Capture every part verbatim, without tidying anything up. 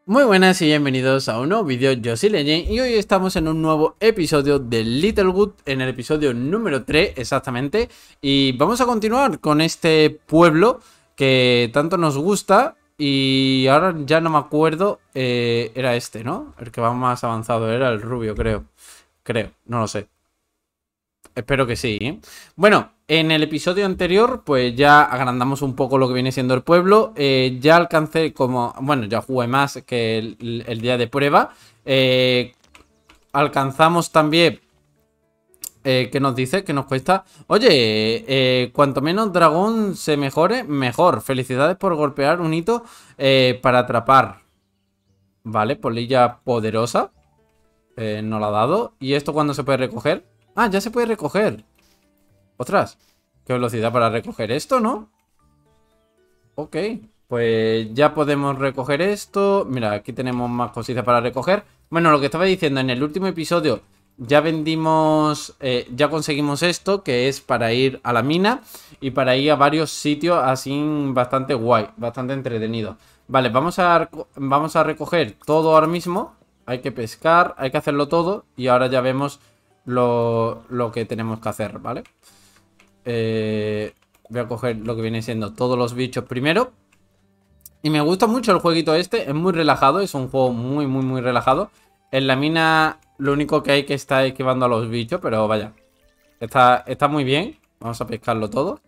Muy buenas y bienvenidos a un nuevo vídeo, yo soy Legend y hoy estamos en un nuevo episodio de Littlewood, en el episodio número tres exactamente. Y vamos a continuar con este pueblo que tanto nos gusta y ahora ya no me acuerdo, eh, era este, ¿no? El que va más avanzado, era el rubio, creo, creo, no lo sé. Espero que sí, ¿eh? Bueno, en el episodio anterior pues ya agrandamos un poco lo que viene siendo el pueblo. eh, Ya alcancé como... Bueno, ya jugué más que el, el día de prueba. eh, Alcanzamos también... Eh, ¿qué nos dice? ¿Qué nos cuesta? Oye, eh, cuanto menos dragón se mejore, mejor. Felicidades por golpear un hito eh, para atrapar. Vale, polilla poderosa. Eh, nos la ha dado. ¿Y esto cuándo se puede recoger? Ah, ya se puede recoger. Ostras, qué velocidad para recoger esto, ¿no? Ok, pues ya podemos recoger esto. Mira, aquí tenemos más cositas para recoger. Bueno, lo que estaba diciendo, en el último episodio ya vendimos, eh, ya conseguimos esto, que es para ir a la mina y para ir a varios sitios así bastante guay, bastante entretenido. Vale, vamos a, vamos a recoger todo ahora mismo. Hay que pescar, hay que hacerlo todo y ahora ya vemos lo, lo que tenemos que hacer, ¿vale? Eh, voy a coger lo que viene siendo todos los bichos primero. Y me gusta mucho el jueguito este. Es muy relajado. Es un juego muy, muy, muy relajado. En la mina lo único que hay que estar esquivando a los bichos. Pero vaya. Está, está muy bien. Vamos a pescarlo todo.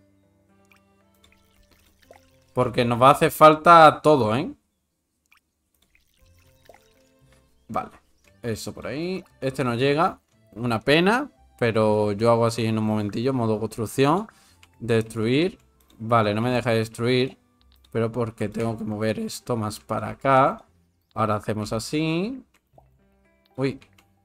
Porque nos va a hacer falta todo, ¿eh? Vale. Eso por ahí. Este no llega. Una pena. Pero yo hago así en un momentillo. Modo construcción. Destruir. Vale, no me deja destruir. Pero porque tengo que mover esto más para acá. Ahora hacemos así. Uy.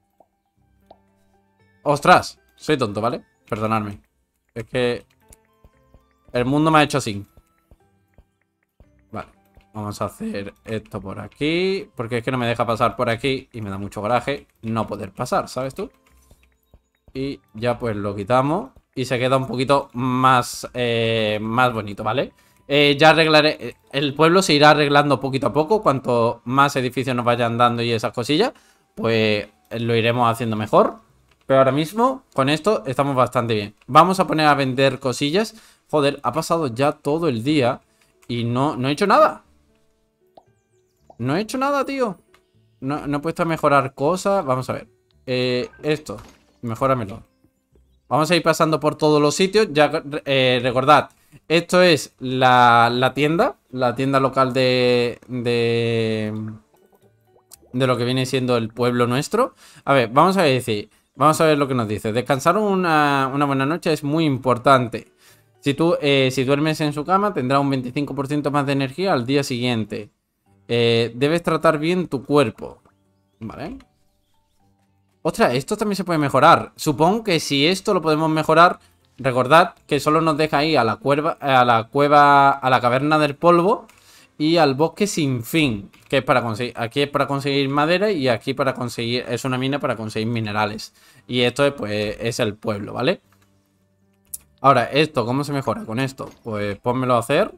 ¡Ostras! Soy tonto, ¿vale? Perdonadme. Es que el mundo me ha hecho así. Vale. Vamos a hacer esto por aquí. Porque es que no me deja pasar por aquí. Y me da mucho coraje no poder pasar, ¿sabes tú? Y ya pues lo quitamos. Y se queda un poquito más, eh, más bonito, ¿vale? Eh, ya arreglaré. El pueblo se irá arreglando poquito a poco. Cuanto más edificios nos vayan dando y esas cosillas, pues lo iremos haciendo mejor. Pero ahora mismo, con esto, estamos bastante bien. Vamos a poner a vender cosillas. Joder, ha pasado ya todo el día y no, no he hecho nada. No he hecho nada, tío. No, no he puesto a mejorar cosas. Vamos a ver. Eh, esto, mejóramelo. Vamos a ir pasando por todos los sitios. Ya eh, recordad, esto es la, la tienda. La tienda local de, de... De lo que viene siendo el pueblo nuestro. A ver, vamos a decir... Vamos a ver lo que nos dice. Descansar una, una buena noche es muy importante. Si tú eh, si duermes en su cama, tendrá un veinticinco por ciento más de energía al día siguiente. Eh, debes tratar bien tu cuerpo. Vale. Ostras, esto también se puede mejorar. Supongo que si esto lo podemos mejorar, recordad que solo nos deja ir a la cueva, a la cueva, a la caverna del polvo y al bosque sin fin, que es para conseguir, aquí es para conseguir madera y aquí para conseguir, es una mina para conseguir minerales. Y esto es, pues, es el pueblo, ¿vale? Ahora, esto, ¿cómo se mejora con esto? Pues pónmelo a hacer.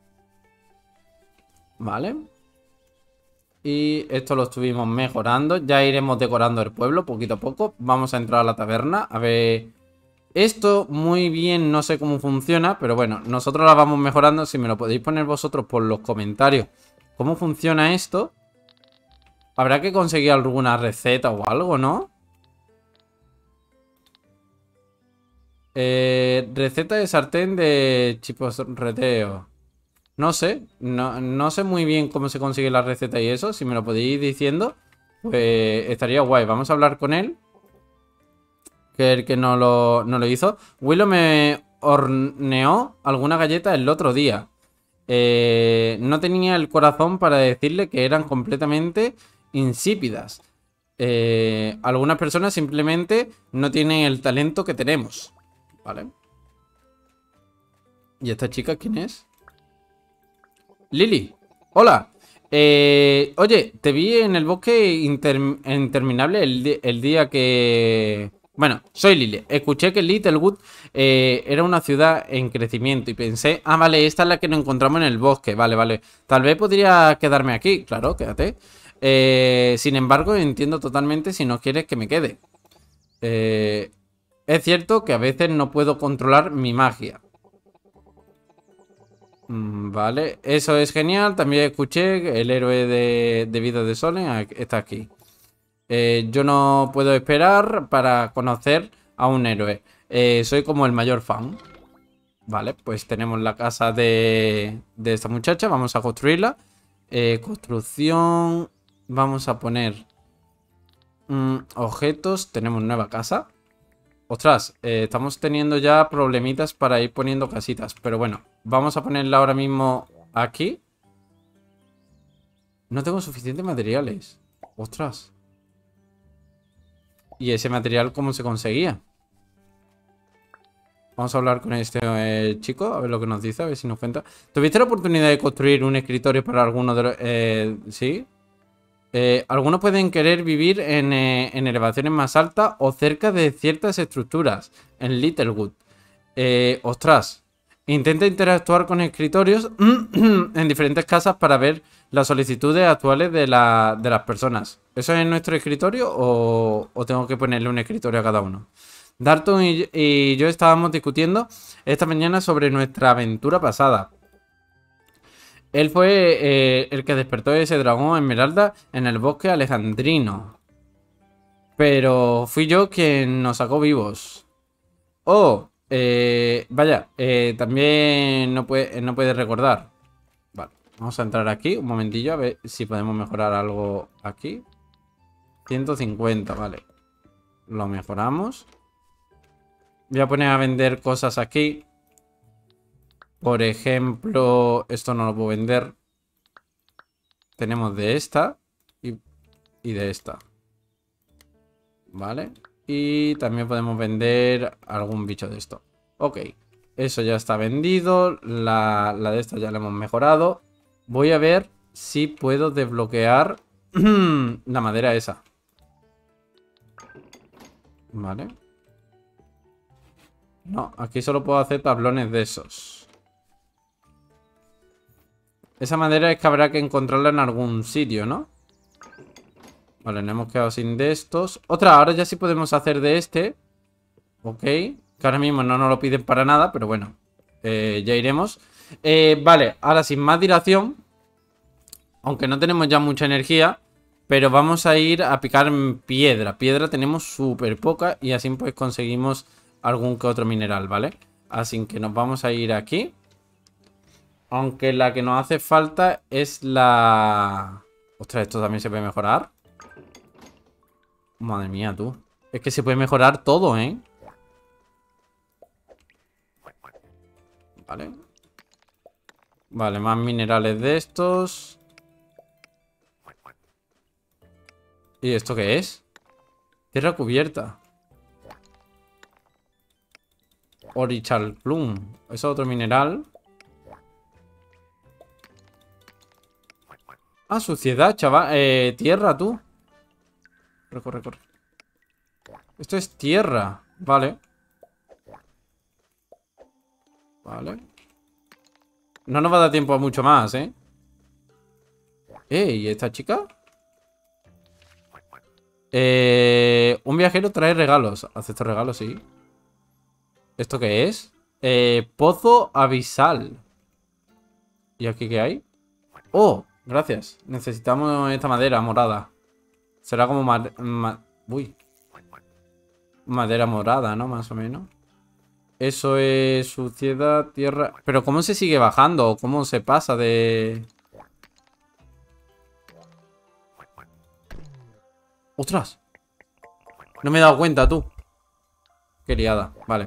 Vale. Y esto lo estuvimos mejorando. Ya iremos decorando el pueblo poquito a poco. Vamos a entrar a la taberna. A ver... Esto muy bien no sé cómo funciona. Pero bueno, nosotros la vamos mejorando. Si me lo podéis poner vosotros por los comentarios. ¿Cómo funciona esto? Habrá que conseguir alguna receta o algo, ¿no? Eh, receta de sartén de chipotreteo. No sé, no, no sé muy bien cómo se consigue la receta y eso. Si me lo podéis ir diciendo, pues estaría guay. Vamos a hablar con él, que es el que no lo, no lo hizo. Willow me horneó alguna galleta el otro día. Eh, no tenía el corazón para decirle que eran completamente insípidas. Eh, algunas personas simplemente no tienen el talento que tenemos. Vale. ¿Y esta chica quién es? Lily, hola. Eh, oye, te vi en el bosque inter interminable el, el día que... Bueno, soy Lily. Escuché que Littlewood eh, era una ciudad en crecimiento y pensé, ah, vale, esta es la que nos encontramos en el bosque. Vale, vale. Tal vez podría quedarme aquí. Claro, quédate. Eh, sin embargo, entiendo totalmente si no quieres que me quede. Eh, es cierto que a veces no puedo controlar mi magia. Mm, Vale, eso es genial. También escuché que el héroe de, de Vida de Solen a- está aquí. Eh, yo no puedo esperar para conocer a un héroe. Eh, soy como el mayor fan. Vale, pues tenemos la casa de, de esta muchacha. Vamos a construirla. Eh, construcción. Vamos a poner mm, objetos. Tenemos nueva casa. Ostras, eh, estamos teniendo ya problemitas para ir poniendo casitas. Pero bueno, vamos a ponerla ahora mismo aquí. No tengo suficientes materiales. Ostras. ¿Y ese material cómo se conseguía? Vamos a hablar con este eh, chico, a ver lo que nos dice, a ver si nos cuenta. ¿Tuviste la oportunidad de construir un escritorio para alguno de los... Eh, ¿sí? Eh, algunos pueden querer vivir en, eh, en elevaciones más altas o cerca de ciertas estructuras, en Littlewood. Eh, ostras, intenta interactuar con escritorios en diferentes casas para ver las solicitudes actuales de, la- de las personas. ¿Eso es nuestro escritorio o, o tengo que ponerle un escritorio a cada uno? Dalton y, y yo estábamos discutiendo esta mañana sobre nuestra aventura pasada. Él fue eh, el que despertó ese dragón esmeralda en el bosque alejandrino. Pero fui yo quien nos sacó vivos. Oh, eh, vaya, eh, también no puede, no puede recordar. Vale, vamos a entrar aquí un momentillo a ver si podemos mejorar algo aquí. ciento cincuenta, vale. Lo mejoramos. Voy a poner a vender cosas aquí. Por ejemplo, esto no lo puedo vender. Tenemos de esta y, y de esta. Vale. Y también podemos vender algún bicho de esto. Ok. Eso ya está vendido. La, la de esta ya la hemos mejorado. Voy a ver si puedo desbloquear la madera esa. Vale. No, aquí solo puedo hacer tablones de esos. Esa madera es que habrá que encontrarla en algún sitio, ¿no? Vale, nos hemos quedado sin de estos. Otra, ahora ya sí podemos hacer de este. Ok. Que ahora mismo no nos lo piden para nada, pero bueno. Eh, ya iremos. Eh, vale, ahora sin más dilación. Aunque no tenemos ya mucha energía. Pero vamos a ir a picar piedra. Piedra tenemos súper poca. Y así pues conseguimos algún que otro mineral, ¿vale? Así que nos vamos a ir aquí. Aunque la que nos hace falta es la... Ostras, esto también se puede mejorar. Madre mía, tú. Es que se puede mejorar todo, ¿eh? Vale. Vale, más minerales de estos. ¿Y esto qué es? Tierra cubierta. Orichal Plum. Eso es otro mineral. Ah, suciedad, chaval. Eh, tierra, tú. Corre, corre, corre. Esto es tierra. Vale. Vale. No nos va a dar tiempo a mucho más, ¿eh? Eh, ¿y esta chica? Eh, un viajero trae regalos. ¿Acepto regalos? Sí. ¿Esto qué es? Eh, pozo abisal. ¿Y aquí qué hay? Oh, gracias. Necesitamos esta madera morada. Será como ma ma uy. Madera morada, ¿no? Más o menos. Eso es suciedad, tierra... Pero ¿cómo se sigue bajando? ¿Cómo se pasa de...? ¡Ostras! No me he dado cuenta, tú. Qué liada, vale.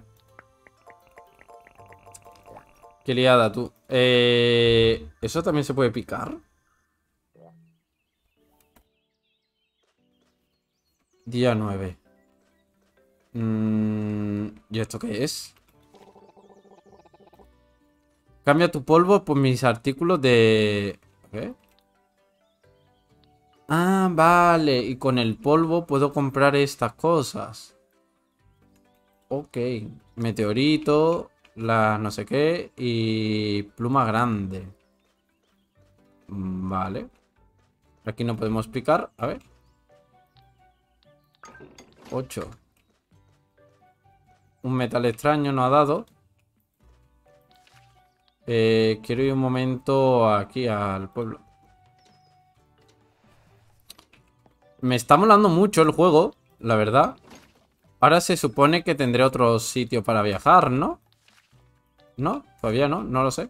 Qué liada, tú. Eh... ¿Eso también se puede picar? Día nueve. Mm, ¿y esto qué es? Cambia tu polvo por mis artículos de... ¿Qué? Ah, vale. Y con el polvo puedo comprar estas cosas. Ok. Meteorito, la no sé qué y pluma grande. Vale. Aquí no podemos picar. A ver. ocho. Un metal extraño nos ha dado. Eh, quiero ir un momento aquí al pueblo. Me está molando mucho el juego, la verdad. Ahora se supone que tendré otro sitio para viajar, ¿no? ¿No? Todavía no, no lo sé.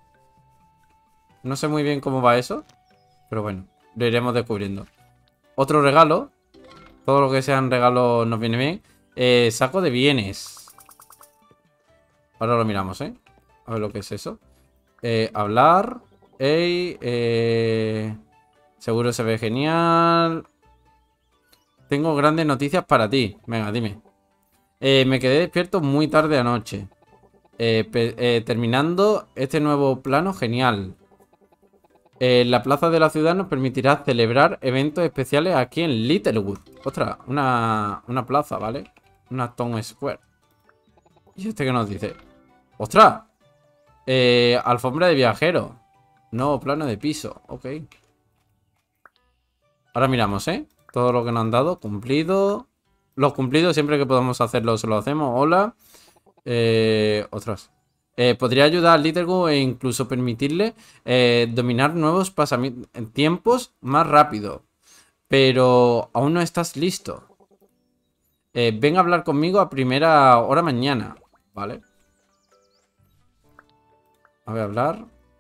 No sé muy bien cómo va eso. Pero bueno, lo iremos descubriendo. Otro regalo. Todo lo que sean regalos nos viene bien. Eh, saco de bienes. Ahora lo miramos, ¿eh? A ver lo que es eso. Eh, hablar. Ey, eh, seguro se ve genial. Tengo grandes noticias para ti. Venga, dime. Eh, me quedé despierto muy tarde anoche. Eh, eh, terminando este nuevo plano genial. Eh, la plaza de la ciudad nos permitirá celebrar eventos especiales aquí en Littlewood. Ostras, una, una plaza, ¿vale? Una Town Square. ¿Y este qué nos dice? ¡Ostras! Eh, alfombra de viajero. Nuevo plano de piso. Ok. Ahora miramos, ¿eh? Todo lo que nos han dado. Cumplido. Los cumplidos, siempre que podamos hacerlo, se lo hacemos. Hola. Eh, otras. Eh, podría ayudar al Littlewood e incluso permitirle eh, dominar nuevos tiempos más rápido. Pero aún no estás listo. Eh, ven a hablar conmigo a primera hora mañana. ¿Vale? A ver, hablar.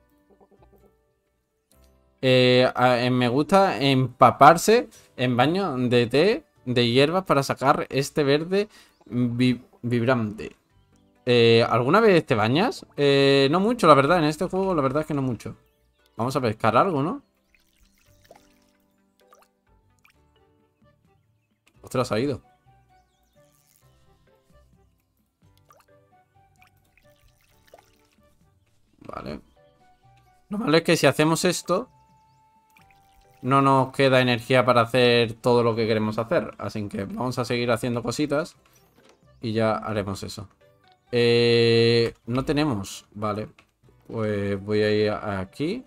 Eh, a- eh, me gusta empaparse en baño de té de hierbas para sacar este verde vi- vibrante. Eh, ¿alguna vez te bañas? Eh, no mucho, la verdad. En este juego, la verdad es que no mucho. Vamos a pescar algo, ¿no? Ostras, ha ido. Vale. Lo malo es que si hacemos esto, no nos queda energía para hacer todo lo que queremos hacer. Así que vamos a seguir haciendo cositas y ya haremos eso. Eh, no tenemos. Vale. Pues voy a ir aquí.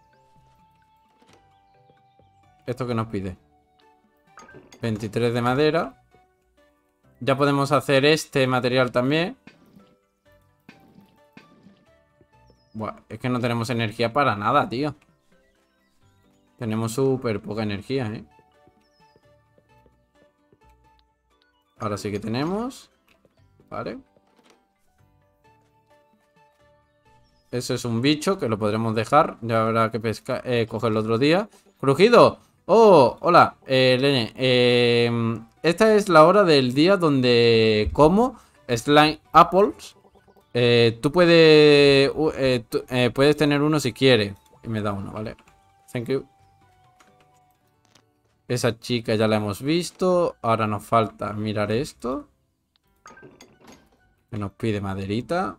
¿Esto qué nos pide? veintitrés de madera. Ya podemos hacer este material también. Buah, es que no tenemos energía para nada, tío. Tenemos súper poca energía, ¿eh? Ahora sí que tenemos. Vale. Eso es un bicho que lo podremos dejar. Ya habrá que pescar, eh, cogerlo otro día. ¡Crujido! ¡Oh! Hola, eh, Lene. Eh, esta es la hora del día donde como slime apples. Eh, tú puedes, uh, eh, tú, eh, puedes tener uno si quieres. Y me da uno, ¿vale? Thank you. Esa chica ya la hemos visto. Ahora nos falta mirar esto. Que nos pide maderita.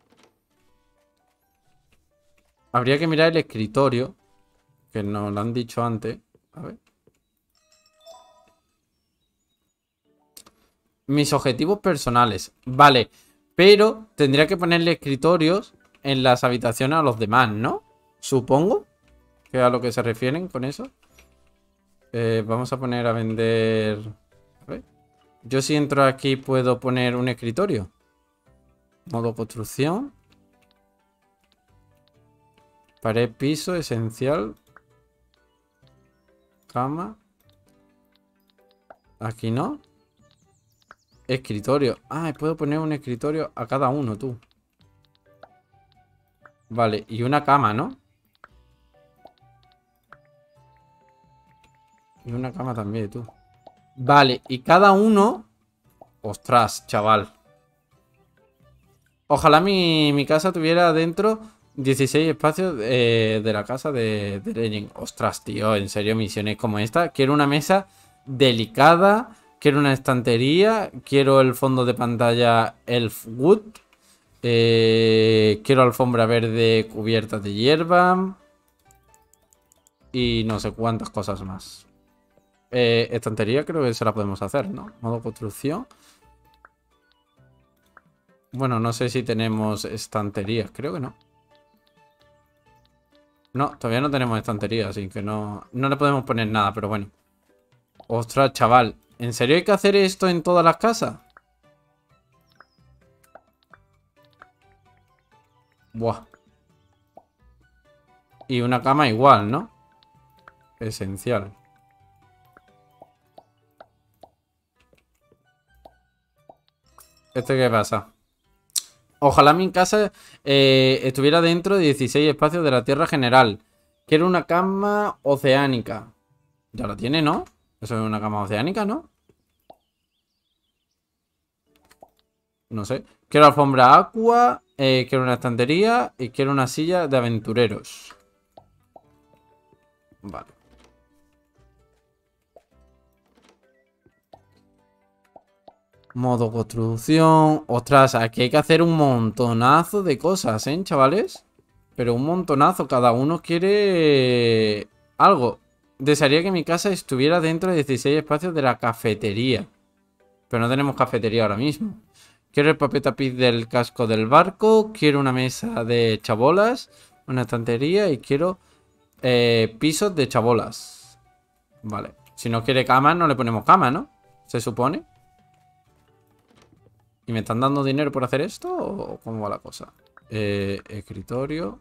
Habría que mirar el escritorio. Que nos lo han dicho antes. A ver. Mis objetivos personales. Vale. Pero tendría que ponerle escritorios en las habitaciones a los demás, ¿no? Supongo. Que es a lo que se refieren con eso. Eh, vamos a poner a vender... A ver. Yo si entro aquí puedo poner un escritorio. Modo construcción. Pared, piso, esencial. Cama. Aquí no. Escritorio. Ah, puedo poner un escritorio a cada uno, tú. Vale, y una cama, ¿no? Y una cama también, tú. Vale, y cada uno... Ostras, chaval. Ojalá mi, mi casa tuviera dentro dieciséis espacios eh, de la casa de, de Legend. Ostras, tío, en serio, misiones como esta. Quiero una mesa delicada. Quiero una estantería. Quiero el fondo de pantalla Elfwood. Eh, quiero alfombra verde cubierta de hierba. Y no sé cuántas cosas más. Eh, estantería creo que se la podemos hacer, ¿no? Modo construcción. Bueno, no sé si tenemos estanterías. Creo que no. No, todavía no tenemos estanterías, así que no, no le podemos poner nada, pero bueno. Ostras, chaval. ¿En serio hay que hacer esto en todas las casas? Buah. Y una cama igual, ¿no? Esencial. ¿Este qué pasa? Ojalá mi casa eh, estuviera dentro de dieciséis espacios de la Tierra general. Quiero una cama oceánica. Ya la tiene, ¿no? Eso es una cama oceánica, ¿no? No sé. Quiero alfombra aqua, eh, quiero una estantería y quiero una silla de aventureros. Vale. Modo construcción. Ostras, aquí hay que hacer un montonazo de cosas, ¿eh, chavales? Pero un montonazo. Cada uno quiere algo. Desearía que mi casa estuviera dentro de dieciséis espacios de la cafetería. Pero no tenemos cafetería ahora mismo. Quiero el papel tapiz del casco del barco. Quiero una mesa de chabolas. Una estantería. Y quiero eh, pisos de chabolas. Vale. Si no quiere cama, no le ponemos cama, ¿no? Se supone. ¿Y me están dando dinero por hacer esto? ¿O cómo va la cosa? Eh, escritorio.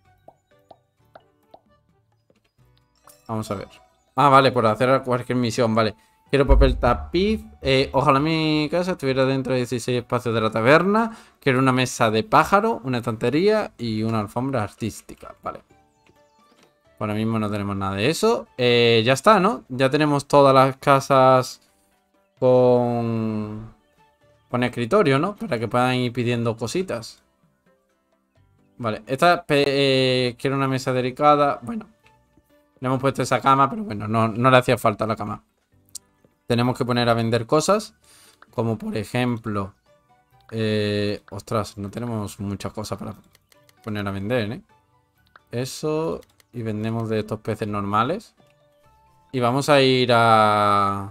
Vamos a ver. Ah, vale, por hacer cualquier misión, vale. Quiero papel tapiz. Eh, ojalá mi casa estuviera dentro de dieciséis espacios de la taberna. Quiero una mesa de pájaro, una estantería y una alfombra artística. Vale. Ahora mismo no tenemos nada de eso. Eh, ya está, ¿no? Ya tenemos todas las casas con... con escritorio, ¿no? Para que puedan ir pidiendo cositas. Vale, esta... Eh, quiero una mesa delicada. Bueno. Le hemos puesto esa cama, pero bueno, no, no le hacía falta la cama. Tenemos que poner a vender cosas. Como por ejemplo... Eh, ostras, no tenemos muchas cosas para poner a vender, ¿eh? Eso... Y vendemos de estos peces normales. Y vamos a ir a...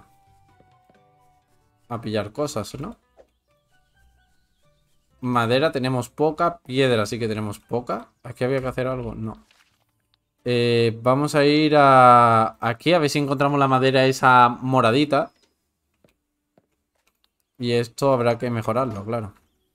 a pillar cosas, ¿no? Madera tenemos poca. Piedra sí que tenemos poca. ¿Aquí había que hacer algo? No. Eh, vamos a ir a... aquí a ver si encontramos la madera esa moradita. Y esto habrá que mejorarlo, claro.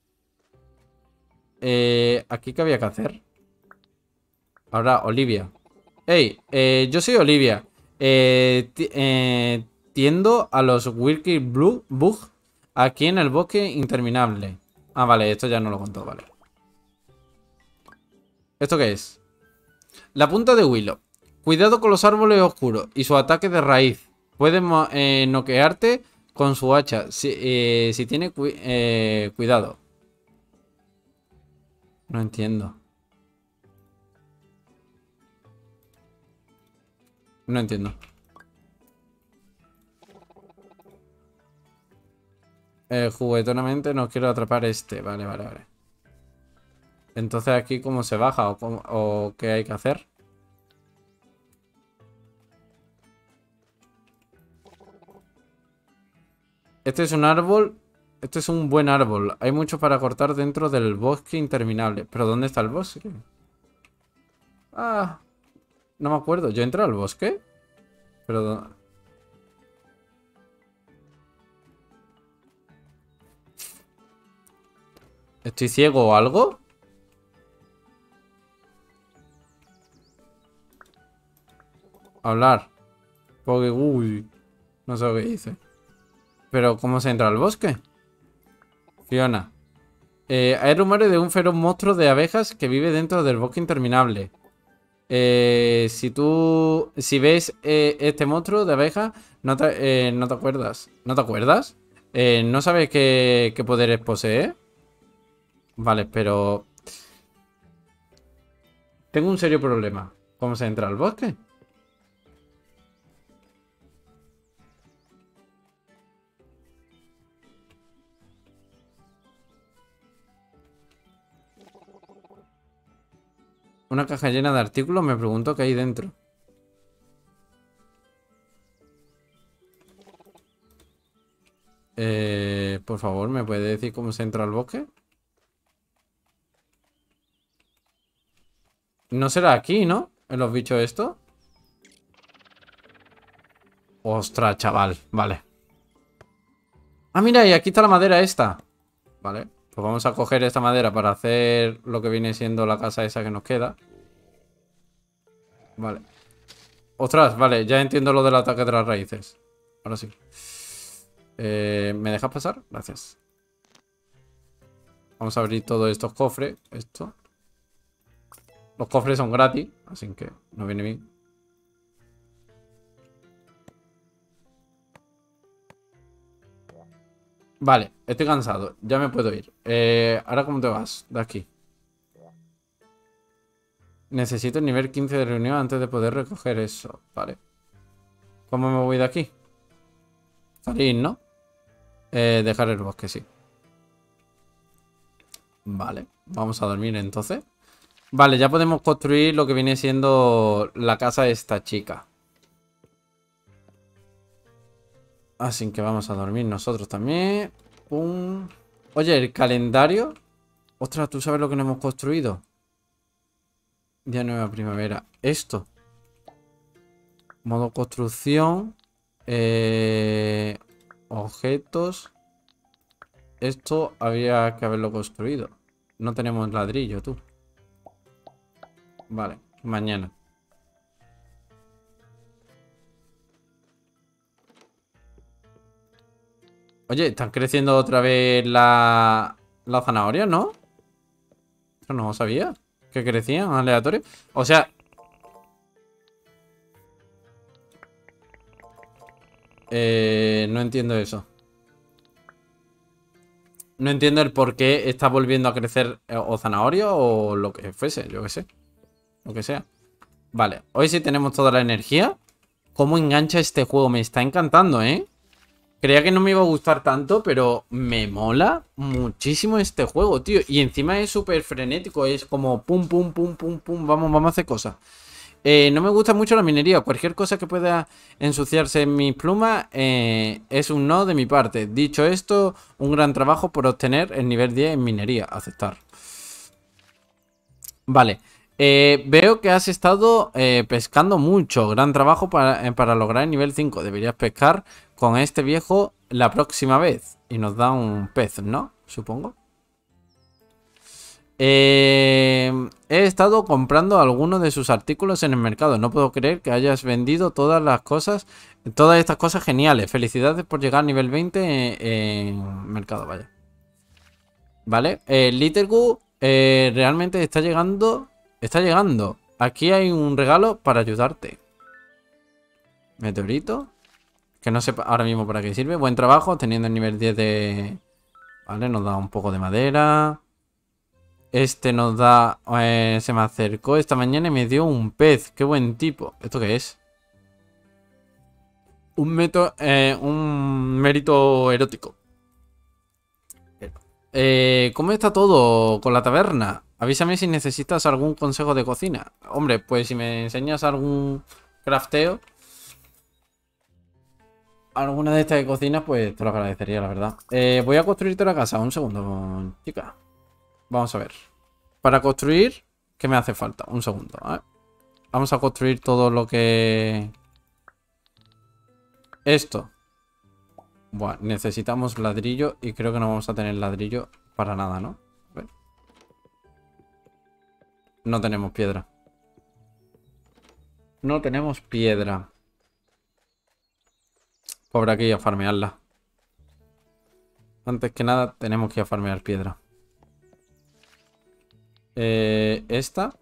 Eh, ¿aquí qué había que hacer? Ahora, Olivia. Hey, eh, yo soy Olivia. Eh, ti- eh, tiendo a los Wilky Blue Bug aquí en el bosque interminable. Ah, vale, esto ya no lo contó, vale. ¿Esto qué es? La punta de Willow. Cuidado con los árboles oscuros y su ataque de raíz. Puede mo- eh, noquearte con su hacha si, eh, si tiene cu- eh, cuidado. No entiendo. No entiendo. Eh, juguetonamente no quiero atrapar este. Vale, vale, vale. Entonces aquí cómo se baja o, cómo- o qué hay que hacer. Este es un árbol. Este es un buen árbol. Hay mucho para cortar dentro del bosque interminable. ¿Pero dónde está el bosque? Ah, no me acuerdo. ¿Yo entré al bosque? Pero... dó- ¿estoy ciego o algo? Hablar. Porque, uy, no sé lo que dice. Pero, ¿cómo se entra al bosque? Fiona. Eh, hay rumores de un feroz monstruo de abejas que vive dentro del bosque interminable. Eh, si tú... si ves eh, este monstruo de abejas, no te, eh, no te acuerdas. ¿No te acuerdas? Eh, ¿no sabes qué, qué poderes posee? Vale, pero... tengo un serio problema. ¿Cómo se entra al bosque? Una caja llena de artículos, me pregunto qué hay dentro. Eh, por favor, ¿me puede decir cómo se entra al bosque? No será aquí, ¿no? En los bichos estos. Ostras, chaval. Vale. Ah, mira, y aquí está la madera esta. Vale. Pues vamos a coger esta madera para hacer lo que viene siendo la casa esa que nos queda. Vale. Ostras, vale, ya entiendo lo del ataque de las raíces. Ahora sí. Eh, ¿Me dejas pasar? Gracias. Vamos a abrir todos estos cofres. Esto. Los cofres son gratis, así que nos viene bien. Vale, estoy cansado. Ya me puedo ir. Eh, ¿ahora cómo te vas? De aquí. Necesito el nivel quince de reunión antes de poder recoger eso. Vale. ¿Cómo me voy de aquí? Salir, ¿no? Eh, dejar el bosque, sí. Vale. Vamos a dormir entonces. Vale, ya podemos construir lo que viene siendo la casa de esta chica. Así que vamos a dormir nosotros también. Pum. Oye, el calendario. Ostras, ¿tú sabes lo que no hemos construido? Día nueva primavera. Esto. Modo construcción. Eh, objetos. Esto había que haberlo construido. No tenemos ladrillo, tú. Vale, mañana. Oye, están creciendo otra vez la, la zanahoria, ¿no? Eso no lo sabía. Que crecían aleatorio. O sea... Eh, no entiendo eso. No entiendo el por qué está volviendo a crecer eh, o zanahoria o lo que fuese, yo qué sé. Lo que sea. Vale, hoy sí tenemos toda la energía. ¿Cómo engancha este juego? Me está encantando, ¿eh? Creía que no me iba a gustar tanto, pero me mola muchísimo este juego, tío. Y encima es súper frenético, es como pum, pum, pum, pum, pum, vamos, vamos a hacer cosas. Eh, no me gusta mucho la minería. Cualquier cosa que pueda ensuciarse en mis plumas eh, es un no de mi parte. Dicho esto, un gran trabajo por obtener el nivel diez en minería. Aceptar. Vale. Eh, veo que has estado eh, pescando mucho. Gran trabajo para, eh, para lograr el nivel cinco. Deberías pescar con este viejo la próxima vez. Y nos da un pez, ¿no? Supongo. Eh, he estado comprando algunos de sus artículos en el mercado. No puedo creer que hayas vendido todas las cosas, todas estas cosas geniales. Felicidades por llegar a nivel veinte en, en mercado, vaya. Vale, eh, Littlewood eh, realmente está llegando. Está llegando. Aquí hay un regalo para ayudarte. Meteorito. Que no sé ahora mismo para qué sirve. Buen trabajo, teniendo el nivel diez de... Vale, nos da un poco de madera. Este nos da... Eh, se me acercó esta mañana y me dio un pez. Qué buen tipo. ¿Esto qué es? Un meto... Eh, un mérito erótico. Eh, ¿Cómo está todo con la taberna? Avísame si necesitas algún consejo de cocina. Hombre, pues si me enseñas algún crafteo, alguna de estas de cocina, pues te lo agradecería, la verdad. Eh, voy a construirte la casa. Un segundo, chica. Vamos a ver. Para construir, ¿qué me hace falta? Un segundo, ¿eh? Vamos a construir todo lo que... Esto. Buah, necesitamos ladrillo y creo que no vamos a tener ladrillo para nada, ¿no? A ver. No tenemos piedra. No tenemos piedra. Pobre aquí a farmearla. Antes que nada tenemos que ir a farmear piedra. Eh, esta.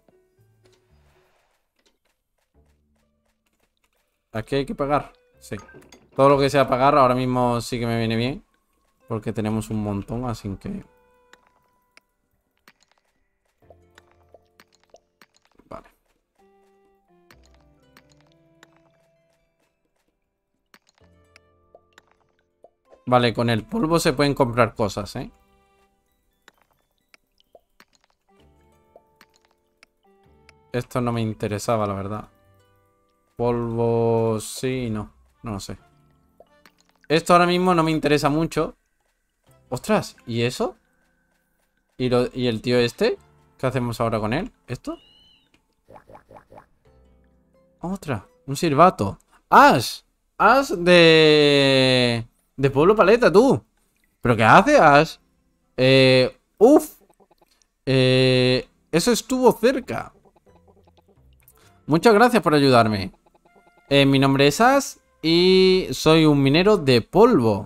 Aquí hay que pagar. Sí. Todo lo que sea pagar ahora mismo sí que me viene bien. Porque tenemos un montón, así que... Vale. Vale, con el polvo se pueden comprar cosas, ¿eh? Esto no me interesaba, la verdad. Polvo... Sí, no. No lo sé. Esto ahora mismo no me interesa mucho. ¡Ostras! ¿Y eso? ¿Y, lo, ¿Y el tío este? ¿Qué hacemos ahora con él? ¿Esto? Otra. Un silbato. ¡Ash! ¡Ash de... de Pueblo Paleta, tú! ¿Pero qué hace, Ash? Eh... ¡Uf! Eh... Eso estuvo cerca. Muchas gracias por ayudarme. Eh, mi nombre es Ash y soy un minero de polvo.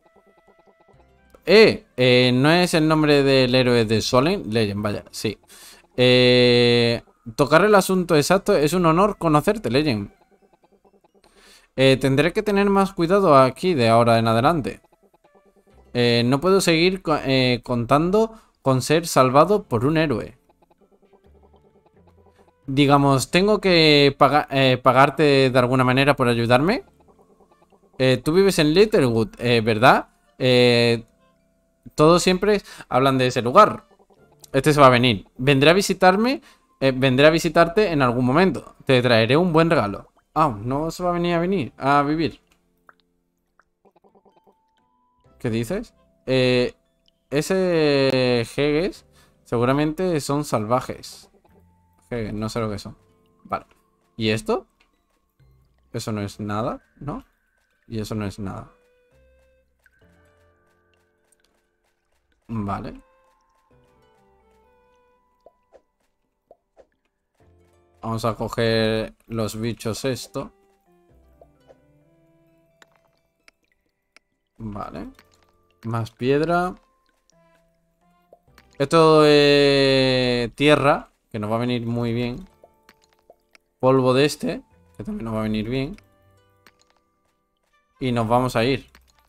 Eh, eh, ¿no es el nombre del héroe de Solen? Legend, vaya, sí. Eh, tocar el asunto exacto es un honor conocerte, Legend. Eh, tendré que tener más cuidado aquí de ahora en adelante. Eh, no puedo seguir co- eh, contando con ser salvado por un héroe. Digamos, tengo que paga- eh, pagarte de alguna manera por ayudarme. Eh, tú vives en Littlewood, eh, ¿verdad? Eh, todos siempre hablan de ese lugar. Este se va a venir. Vendré a visitarme. Eh, vendré a visitarte en algún momento. Te traeré un buen regalo. Ah, no se va a venir a venir a vivir. ¿Qué dices? Eh, ese jegues seguramente son salvajes. Jegues, no sé lo que son. Vale. ¿Y esto? Eso no es nada, ¿no? Y eso no es nada. Vale. Vamos a coger los bichos esto. Vale. Más piedra. Esto es tierra, que nos va a venir muy bien. Polvo de este, que también nos va a venir bien. Y nos vamos a ir.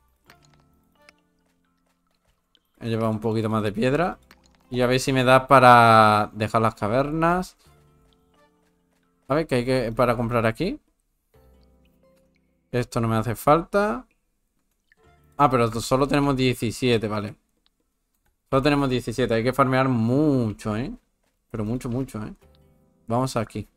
He llevado un poquito más de piedra. Y a ver si me da para dejar las cavernas. A ver, ¿qué hay que para comprar aquí? Esto no me hace falta. Ah, pero solo tenemos diecisiete, vale. Solo tenemos diecisiete. Hay que farmear mucho, ¿eh? Pero mucho, mucho, ¿eh? Vamos aquí.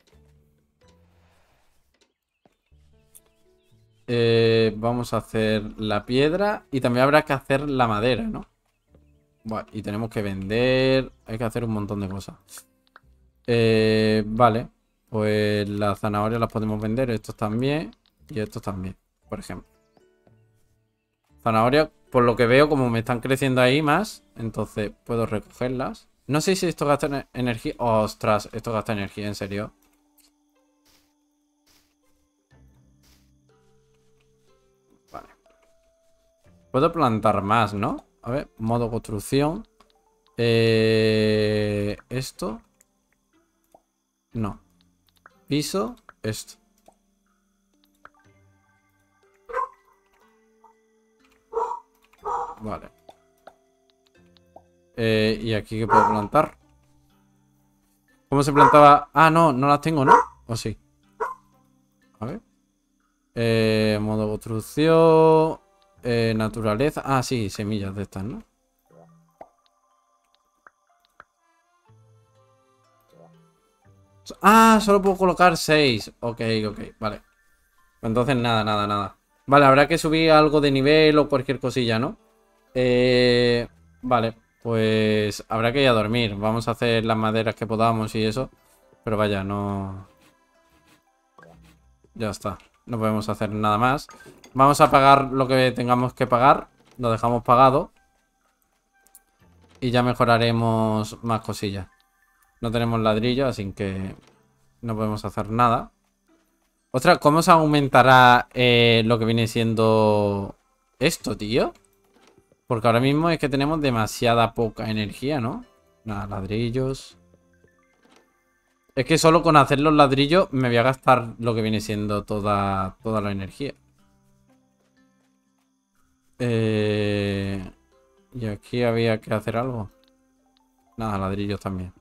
Eh, vamos a hacer la piedra. Y también habrá que hacer la madera, ¿no? Bueno, y tenemos que vender. Hay que hacer un montón de cosas. Eh, vale. Pues las zanahorias las podemos vender. Estos también. Y estos también, por ejemplo. Zanahorias, por lo que veo, como me están creciendo ahí más, entonces puedo recogerlas. No sé si esto gasta ener- energía. Ostras, esto gasta energía, en serio. Vale. Puedo plantar más, ¿no? A ver, modo construcción. Eh, esto. No. Piso. Esto. Vale. Eh, ¿y aquí qué puedo plantar? ¿Cómo se plantaba? Ah, no, no las tengo, ¿no? ¿O sí? A ver. Eh, modo construcción. Eh, naturaleza. Ah, sí, semillas de estas, ¿no? Ah, solo puedo colocar seis. Ok, ok, vale. Entonces nada, nada, nada. Vale, habrá que subir algo de nivel o cualquier cosilla, ¿no? Eh, vale, pues habrá que ir a dormir. Vamos a hacer las maderas que podamos y eso. Pero vaya, no... Ya está. No podemos hacer nada más. Vamos a pagar lo que tengamos que pagar. Lo dejamos pagado. Y ya mejoraremos más cosillas. No tenemos ladrillo, así que no podemos hacer nada. Ostras, ¿cómo se aumentará eh, lo que viene siendo esto, tío? Porque ahora mismo es que tenemos demasiada poca energía, ¿no? Nada, ladrillos. Es que solo con hacer los ladrillos me voy a gastar lo que viene siendo toda, toda la energía. Eh... Y aquí había que hacer algo. Nada, ladrillos también.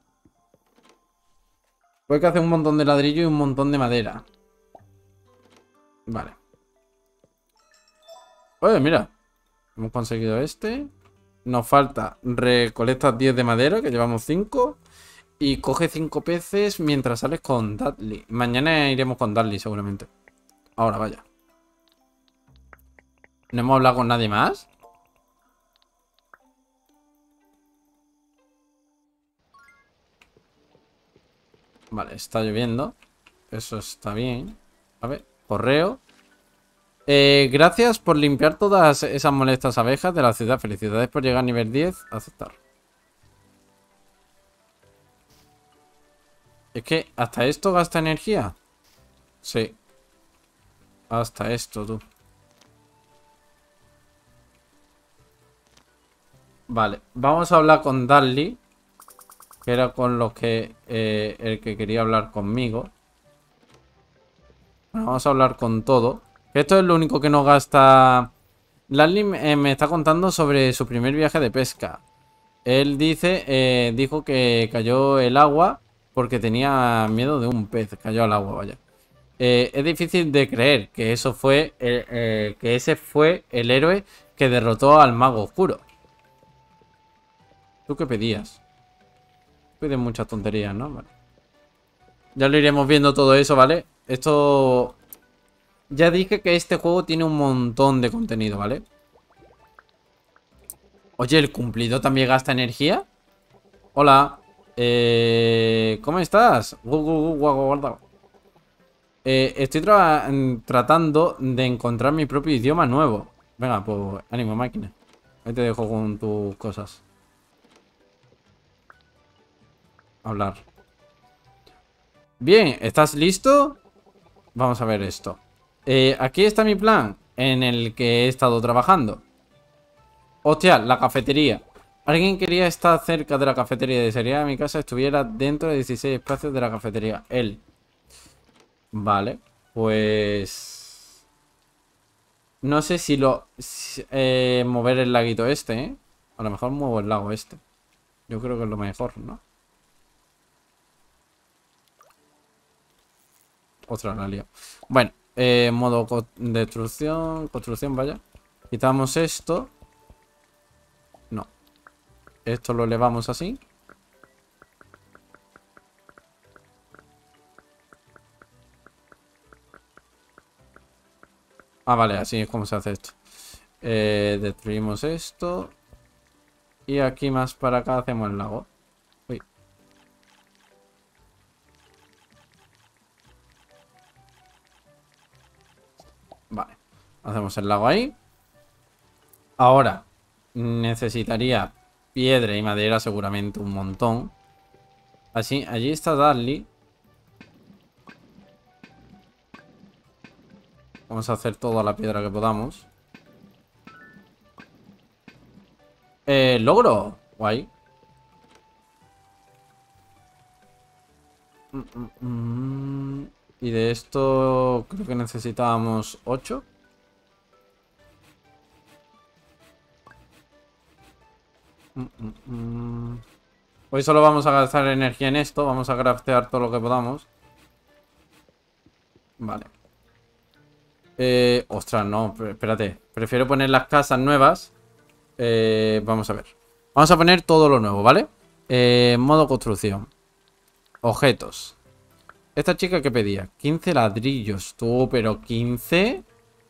Pues hay que hacer un montón de ladrillo y un montón de madera. Vale. Oye, mira. Hemos conseguido este. Nos falta recolecta diez de madera, que llevamos cinco. Y coge cinco peces mientras sales con Dudley. Mañana iremos con Dudley, seguramente. Ahora, vaya. ¿No hemos hablado con nadie más? Vale, está lloviendo. Eso está bien. A ver, correo. Eh, gracias por limpiar todas esas molestas abejas de la ciudad. Felicidades por llegar a nivel diez. Aceptar. Es que hasta esto gasta energía. Sí. Hasta esto, tú. Vale, vamos a hablar con Dudley, que era con los que eh, el que quería hablar conmigo. Bueno, vamos a hablar con todo. Esto es lo único que no gasta. Dudley eh, me está contando sobre su primer viaje de pesca. Él dice, eh, dijo que cayó el agua porque tenía miedo de un pez. Cayó al agua, vaya. Eh, es difícil de creer que eso fue, eh, eh, que ese fue el héroe que derrotó al mago oscuro. ¿Tú qué pedías? Pides muchas tonterías, ¿no? Vale. Ya lo iremos viendo todo eso, ¿vale? Esto... Ya dije que este juego tiene un montón de contenido, ¿vale? Oye, ¿el cumplido también gasta energía? Hola. Eh... ¿Cómo estás? Eh, estoy tra tratando de encontrar mi propio idioma nuevo. Venga, pues ánimo, máquina. Ahí te dejo con tus cosas. Hablar. Bien, ¿estás listo? Vamos a ver esto. Eh, aquí está mi plan en el que he estado trabajando. Hostia, la cafetería. Alguien quería estar cerca de la cafetería. Desearía que mi casa estuviera dentro de dieciséis espacios de la cafetería. Él. Vale, pues... No sé si lo... si, eh, mover el laguito este, ¿eh? A lo mejor muevo el lago este. Yo creo que es lo mejor, ¿no? Otra la lío. Bueno, eh, modo co destrucción, construcción, vaya. Quitamos esto. No. Esto lo elevamos así. Ah, vale, así es como se hace esto. Eh, destruimos esto. Y aquí más para acá hacemos el lago. Uy. Vale. Hacemos el lago ahí. Ahora necesitaría piedra y madera seguramente un montón. Así, allí está Dudley. Vamos a hacer toda la piedra que podamos. Eh, logro. Guay. Mm, mm, mm. Y de esto creo que necesitábamos ocho. Mm, mm, mm. Hoy solo vamos a gastar energía en esto. Vamos a craftear todo lo que podamos. Vale. Eh, ostras, no, espérate. Prefiero poner las casas nuevas. Eh, vamos a ver. Vamos a poner todo lo nuevo, ¿vale? Eh, modo construcción. Objetos. Esta chica que pedía quince ladrillos. Tú, pero quince.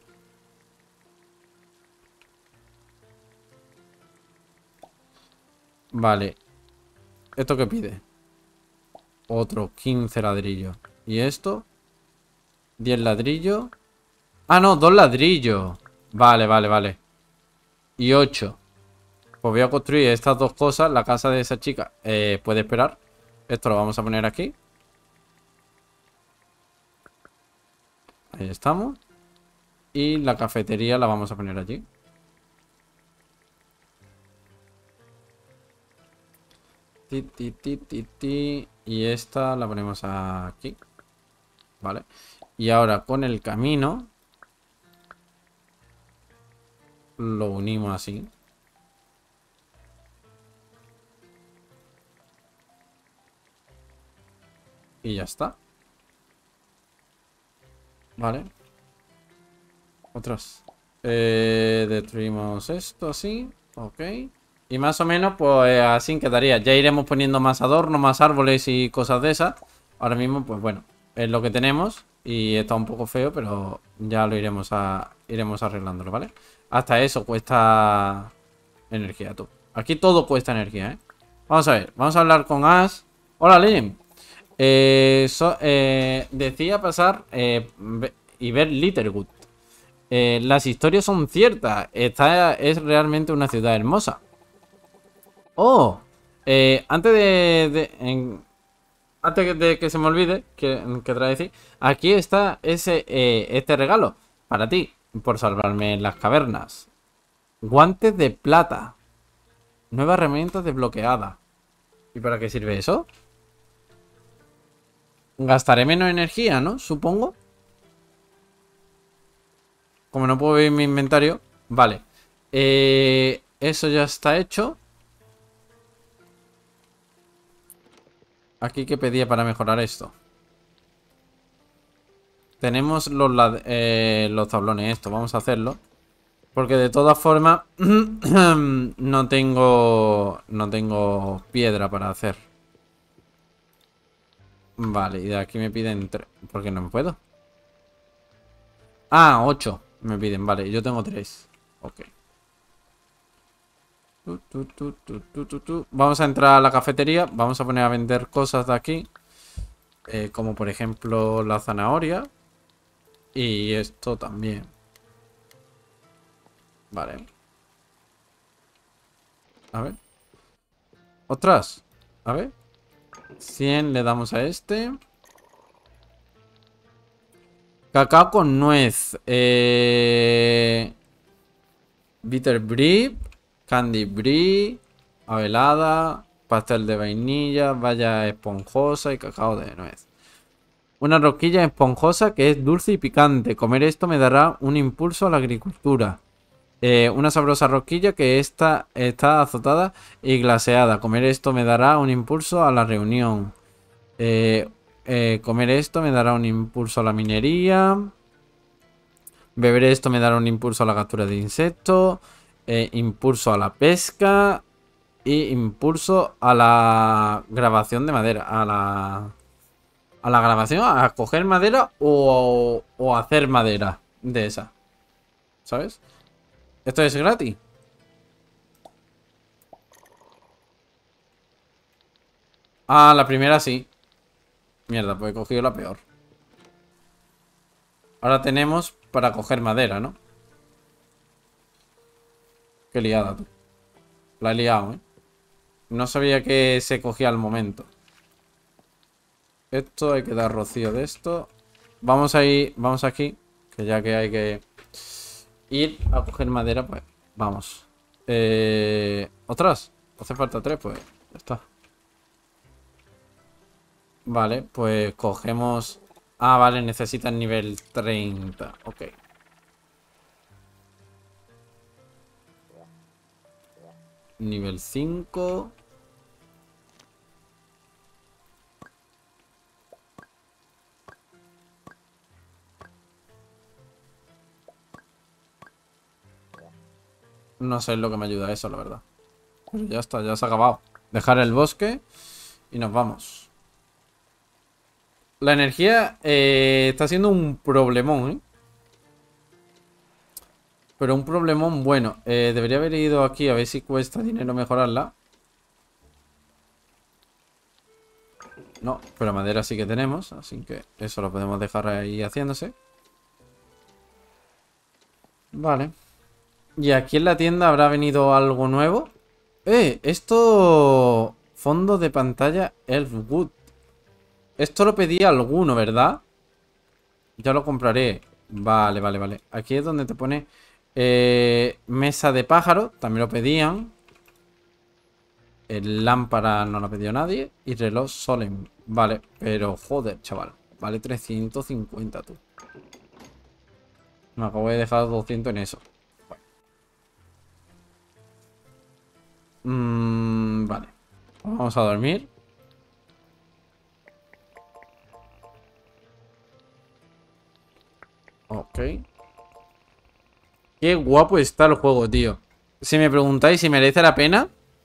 Vale. ¿Esto qué pide? Otro quince ladrillos. ¿Y esto? diez ladrillos. Ah, no, dos ladrillos. Vale, vale, vale. Y ocho. Pues voy a construir estas dos cosas. La casa de esa chica eh, puede esperar. Esto lo vamos a poner aquí. Ahí estamos. Y la cafetería la vamos a poner allí. Ti, ti, ti, ti, ti. Y esta la ponemos aquí. Vale. Y ahora con el camino lo unimos así. Y ya está. Vale. Otras. Eh, destruimos esto así. Ok. Y más o menos pues así quedaría. Ya iremos poniendo más adornos, más árboles y cosas de esas. Ahora mismo pues bueno, es lo que tenemos. Y está un poco feo, pero ya lo iremos a iremos arreglándolo, ¿vale? Hasta eso cuesta energía, tú. Aquí todo cuesta energía, ¿eh? Vamos a ver, vamos a hablar con Ash. Hola, Legend. Eh, so- eh, decía pasar eh, ve- y ver Littlewood. Eh, las historias son ciertas. Esta es realmente una ciudad hermosa. Oh, eh, antes de, de- en- antes de que se me olvide, que, que te voy a decir, aquí está ese, eh, este regalo para ti, por salvarme en las cavernas. Guantes de plata. Nueva herramienta desbloqueada. ¿Y para qué sirve eso? Gastaré menos energía, ¿no? Supongo. Como no puedo ver mi inventario. Vale. Eh, eso ya está hecho. Aquí que pedía para mejorar esto. Tenemos los, lad- eh, los tablones estos. Vamos a hacerlo. Porque de todas formas no tengo no tengo piedra para hacer. Vale, y de aquí me piden tres. ¿Por qué no me puedo? Ah, ocho me piden, vale, yo tengo tres. Ok. Tu, tu, tu, tu, tu, tu, tu. Vamos a entrar a la cafetería. Vamos a poner a vender cosas de aquí. Eh, como por ejemplo la zanahoria. Y esto también. Vale. A ver. Otras. A ver. cien le damos a este. Cacao con nuez. Eh... Bitter Brie. Candy Brie. Avelada. Pastel de vainilla. Valla esponjosa y cacao de nuez. Una rosquilla esponjosa que es dulce y picante. Comer esto me dará un impulso a la agricultura. Eh, una sabrosa rosquilla que está, está azotada y glaseada. Comer esto me dará un impulso a la reunión. Eh, eh, comer esto me dará un impulso a la minería. Beber esto me dará un impulso a la captura de insectos. Eh, impulso a la pesca. Y impulso a la grabación de madera. A la... A la grabación, a coger madera o, o hacer madera de esa. ¿Sabes? Esto es gratis. Ah, la primera sí. Mierda, pues he cogido la peor. Ahora tenemos para coger madera, ¿no? Qué liada, tú. La he liado, ¿eh? No sabía que se cogía al momento. Esto, hay que dar rocío de esto. Vamos a ir, vamos aquí. Que ya que hay que ir a coger madera, pues vamos. Eh, ¿Otras? Hace falta tres, pues ya está. Vale, pues cogemos... Ah, vale, necesitan nivel treinta. Ok. Nivel cinco. No sé lo que me ayuda eso, la verdad. Pero ya está, ya se ha acabado. Dejar el bosque y nos vamos. La energía eh, está siendo un problemón, ¿eh? Pero un problemón bueno. Eh, debería haber ido aquí a ver si cuesta dinero mejorarla. No, pero madera sí que tenemos. Así que eso lo podemos dejar ahí haciéndose. Vale. ¿Y aquí en la tienda habrá venido algo nuevo? Eh, esto... Fondo de pantalla Elfwood. Esto lo pedí alguno, ¿verdad? Ya lo compraré. Vale, vale, vale. Aquí es donde te pone eh, mesa de pájaro. También lo pedían. El lámpara no lo ha pedido nadie. Y reloj Solemn. Vale, pero joder, chaval. Vale trescientos cincuenta, tú. Me acabo de dejar doscientos en eso. Mm, vale. Vamos a dormir. Ok. Qué guapo está el juego, tío. Si me preguntáis si merece la pena,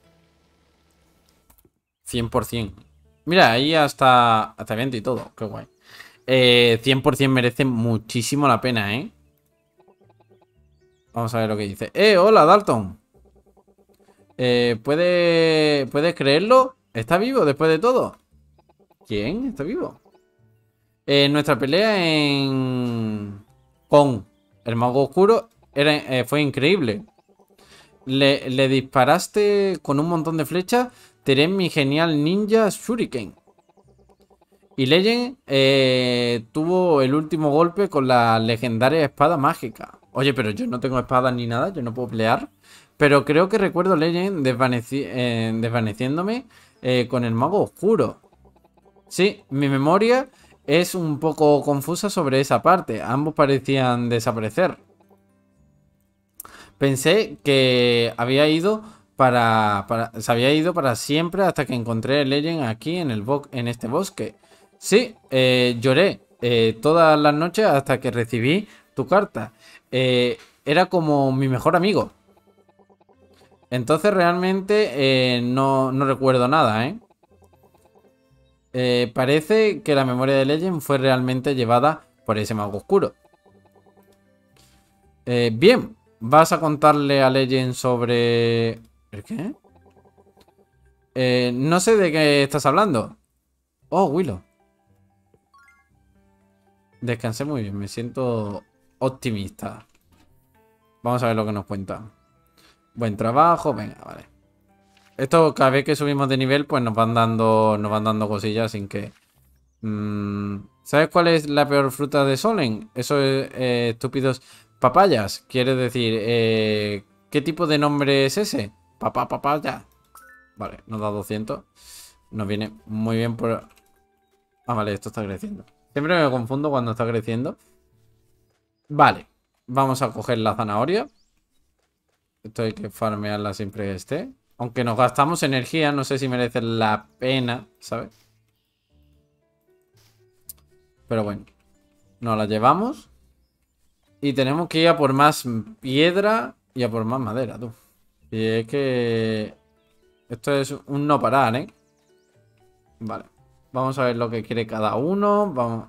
cien por cien. Mira, ahí hasta, hasta evento y todo. Qué guay. Eh, cien por cien merece muchísimo la pena, ¿eh? Vamos a ver lo que dice. ¡Eh, hola, Dalton! Eh, ¿puede, ¿Puedes creerlo? ¿Está vivo después de todo? ¿Quién está vivo? Eh, nuestra pelea en... con el mago oscuro era, eh, fue increíble. Le, le disparaste con un montón de flechas. Tiré mi genial ninja Shuriken. Y Legend eh, tuvo el último golpe con la legendaria espada mágica. Oye, pero yo no tengo espada ni nada, yo no puedo pelear. Pero creo que recuerdo Legend desvaneci eh, desvaneciéndome eh, con el mago oscuro. Sí, mi memoria es un poco confusa sobre esa parte. Ambos parecían desaparecer. Pensé que había ido para, para, se había ido para siempre hasta que encontré a Legend aquí en, el en este bosque. Sí, eh, lloré eh, todas las noches hasta que recibí tu carta. Eh, era como mi mejor amigo. Entonces realmente eh, no, no recuerdo nada, ¿eh? Eh, Parece que la memoria de Legend fue realmente llevada por ese mago oscuro. Eh, bien, ¿vas a contarle a Legend sobre... ¿El qué? Eh, no sé de qué estás hablando. Oh, Willow. Descansé muy bien, me siento optimista. Vamos a ver lo que nos cuenta. Buen trabajo, venga, vale. Esto cada vez que subimos de nivel, pues nos van dando, nos van dando cosillas sin que... Mmm, ¿sabes cuál es la peor fruta de Solen? Esos eh, estúpidos papayas. Quiere decir, eh, ¿qué tipo de nombre es ese? Papá, papaya. Vale, nos da doscientos. Nos viene muy bien por... Ah, vale, esto está creciendo. Siempre me confundo cuando está creciendo. Vale, vamos a coger la zanahoria. Esto hay que farmearla siempre que esté. Aunque nos gastamos energía, no sé si merece la pena, ¿sabes? Pero bueno, nos la llevamos. Y tenemos que ir a por más piedra y a por más madera, tú. Y es que... esto es un no parar, ¿eh? Vale. Vamos a ver lo que quiere cada uno. Vamos.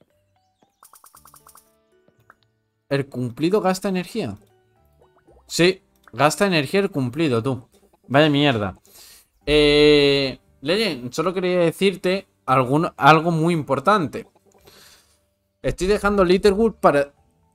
¿El cumplido gasta energía? Sí, gasta energía el cumplido, tú. Vaya mierda. Eh... Legend, solo quería decirte algún, algo muy importante. Estoy dejando Littlewood para...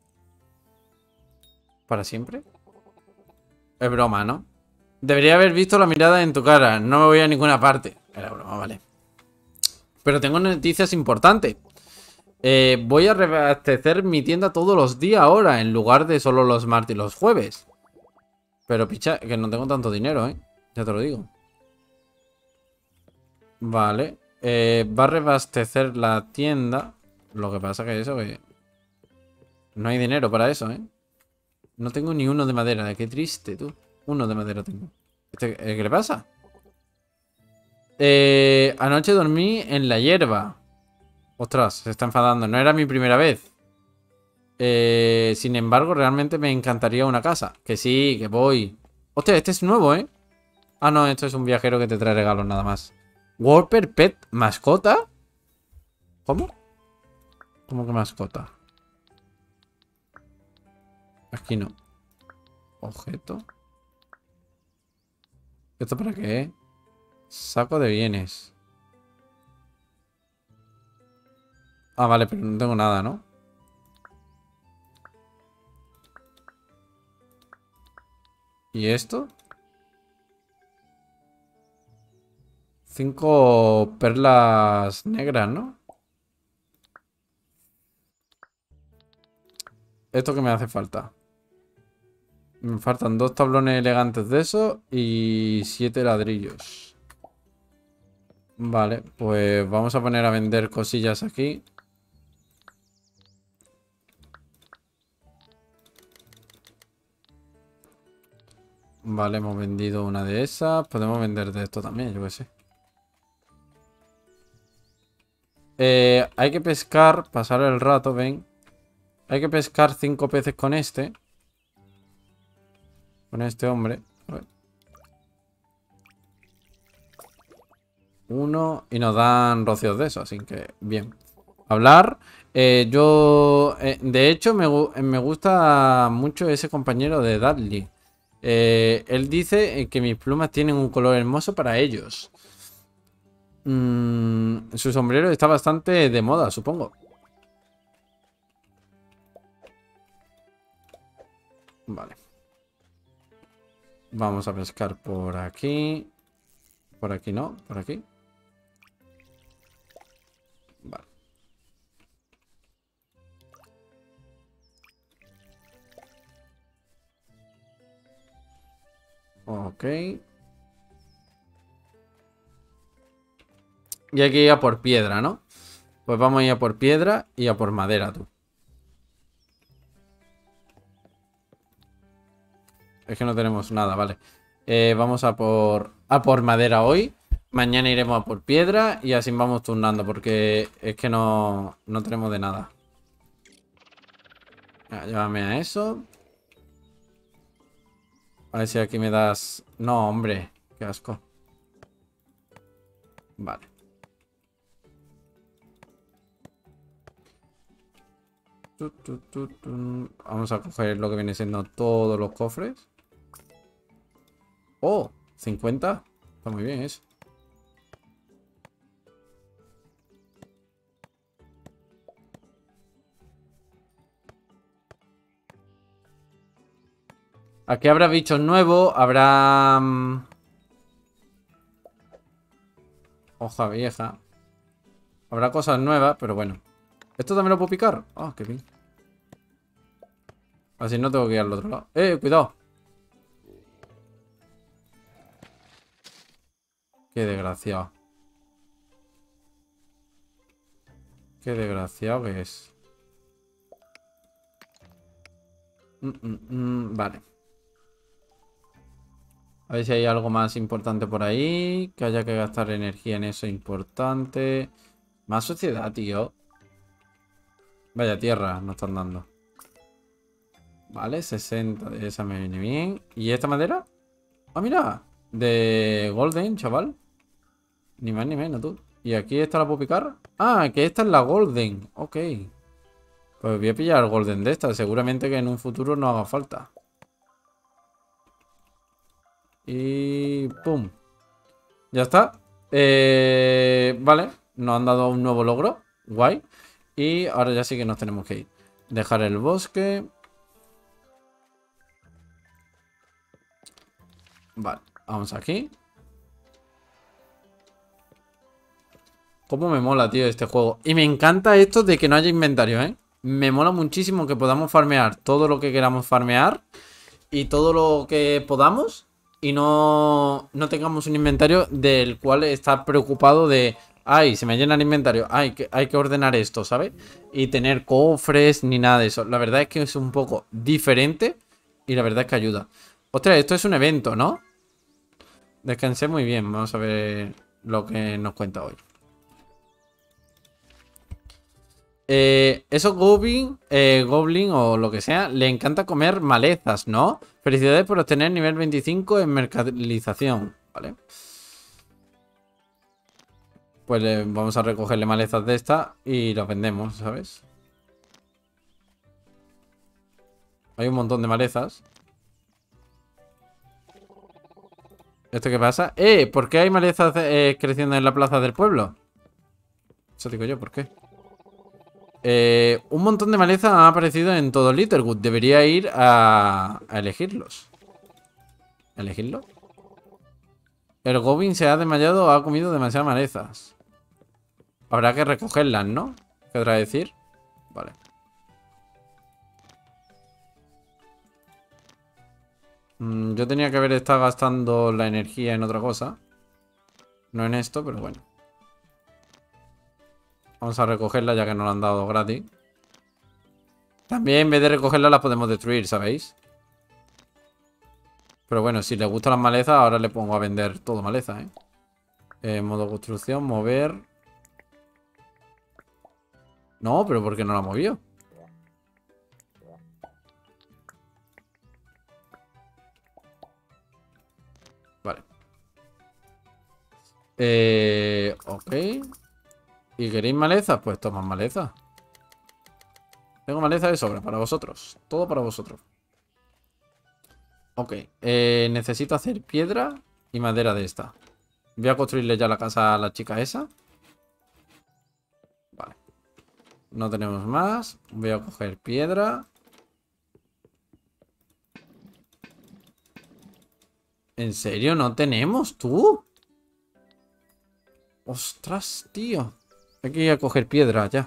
¿Para siempre? Es broma, ¿no? Debería haber visto la mirada en tu cara. No me voy a ninguna parte. Era broma, vale. Pero tengo noticias importantes. Eh, voy a reabastecer mi tienda todos los días ahora, en lugar de solo los martes y los jueves. Pero picha, que no tengo tanto dinero, ¿eh? Ya te lo digo. Vale. Eh, va a reabastecer la tienda. Lo que pasa que eso que... no hay dinero para eso, ¿eh? No tengo ni uno de madera. Qué triste, tú. Uno de madera tengo. ¿Este, ¿Qué le pasa? Eh, anoche dormí en la hierba. Ostras, se está enfadando. No era mi primera vez. Eh, sin embargo, realmente me encantaría una casa. Que sí, que voy. Hostia, este es nuevo, ¿eh? Ah, no, esto es un viajero que te trae regalos nada más. Warper Pet mascota. ¿Cómo? ¿Cómo que mascota? Aquí no. Objeto. ¿Esto para qué? Saco de bienes. Ah, vale, pero no tengo nada, ¿no? ¿Y esto? Cinco perlas negras, ¿no? ¿Esto qué me hace falta? Me faltan dos tablones elegantes de eso y siete ladrillos. Vale, pues vamos a poner a vender cosillas aquí. Vale, hemos vendido una de esas. Podemos vender de esto también, yo qué sé. Eh, hay que pescar, pasar el rato, ven. Hay que pescar cinco peces con este. Con este hombre. A ver. Uno y nos dan rocios de eso, así que bien. Hablar. Eh, yo, eh, de hecho, me, me gusta mucho ese compañero de Dudley. Eh, él dice que mis plumas tienen un color hermoso para ellos. Mm, su sombrero está bastante de moda, supongo. Vale. Vamos a pescar por aquí. Por aquí no, por aquí. Vale. Ok. Y hay que ir a por piedra, ¿no? Pues vamos a ir a por piedra y a por madera, tú. Es que no tenemos nada, vale. Eh, vamos a por, a por madera hoy. Mañana iremos a por piedra y así vamos turnando porque es que no, no tenemos de nada. Ah, llévame a eso. A ver si aquí me das... No, hombre. Qué asco. Vale. Tu, tu, tu, tu. Vamos a coger lo que viene siendo todos los cofres. Oh, cincuenta. Está muy bien eso. Aquí habrá bichos nuevos. Habrá... mm, hoja vieja. Habrá cosas nuevas, pero bueno. ¿Esto también lo puedo picar? Ah, qué bien. Así no tengo que ir al otro lado. ¡Eh, cuidado! Qué desgraciado. Qué desgraciado que es. Mm, mm, mm, vale. A ver si hay algo más importante por ahí. Que haya que gastar energía en eso importante. Más sociedad, tío. Vaya tierra nos están dando. Vale, sesenta de esa me viene bien. ¿Y esta madera? Ah, mira. De Golden, chaval. Ni más ni menos, tú. ¿Y aquí esta la puedo picar? Ah, que esta es la Golden. Ok. Pues voy a pillar el Golden de esta. Seguramente que en un futuro no haga falta. Y... ¡pum! Ya está. Eh... Vale. Nos han dado un nuevo logro. Guay. Y ahora ya sí que nos tenemos que ir. Dejar el bosque. Vale. Vamos aquí. Cómo me mola, tío, este juego. Y me encanta esto de que no haya inventario, ¿eh? Me mola muchísimo que podamos farmear todo lo que queramos farmear. Y todo lo que podamos. Y no, no tengamos un inventario del cual estar preocupado de... Ay, se me llena el inventario. Ay, que hay que ordenar esto, ¿sabes? Y tener cofres ni nada de eso. La verdad es que es un poco diferente. Y la verdad es que ayuda. Ostras, esto es un evento, ¿no? Descansé muy bien. Vamos a ver lo que nos cuenta hoy. Eh, esos Goblin, eh, Goblin o lo que sea, le encanta comer malezas, ¿no? Felicidades por obtener nivel veinticinco en mercantilización, ¿vale? Pues eh, vamos a recogerle malezas de esta y las vendemos, ¿sabes? Hay un montón de malezas. ¿Esto qué pasa? ¡Eh! ¿Por qué hay malezas eh, creciendo en la plaza del pueblo? Eso digo yo, ¿por qué? Eh, un montón de malezas han aparecido en todo Littlewood. Debería ir a, a elegirlos. ¿Elegirlo? El Goblin se ha desmayado o ha comido demasiadas malezas. Habrá que recogerlas, ¿no? ¿Qué otra decir? Vale. Mm, yo tenía que haber estado gastando la energía en otra cosa. No en esto, pero bueno. Vamos a recogerla ya que nos la han dado gratis. También en vez de recogerla las podemos destruir, ¿sabéis? Pero bueno, si les gustan las malezas, ahora le pongo a vender todo maleza, ¿eh? Eh, modo construcción, mover. No, pero ¿por qué no la movió? Vale. Eh, ok. ¿Y queréis malezas? Pues toman maleza. Tengo maleza de sobra para vosotros. Todo para vosotros. Ok. Eh, necesito hacer piedra y madera de esta. Voy a construirle ya la casa a la chica esa. Vale. No tenemos más. Voy a coger piedra. ¿En serio no tenemos, tú? Ostras, tío. Hay que ir a coger piedra ya.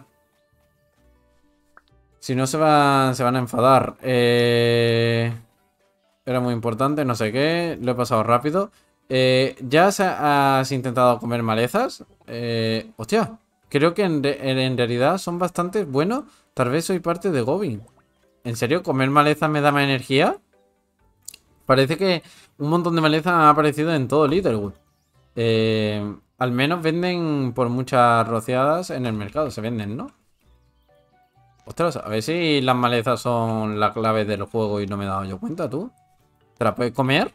Si no se van, se van a enfadar. Eh... Era muy importante, no sé qué. Lo he pasado rápido. Eh, ¿Ya se has intentado comer malezas? Eh, hostia, creo que en, en, en realidad son bastante buenos. Tal vez soy parte de Goblin. ¿En serio? ¿Comer malezas me da más energía? Parece que un montón de malezas han aparecido en todo Littlewood. Eh, al menos venden por muchas rociadas en el mercado. Se venden, ¿no? Ostras, a ver si las malezas son la clave del juego y no me he dado yo cuenta, tú. ¿Te la puedes comer?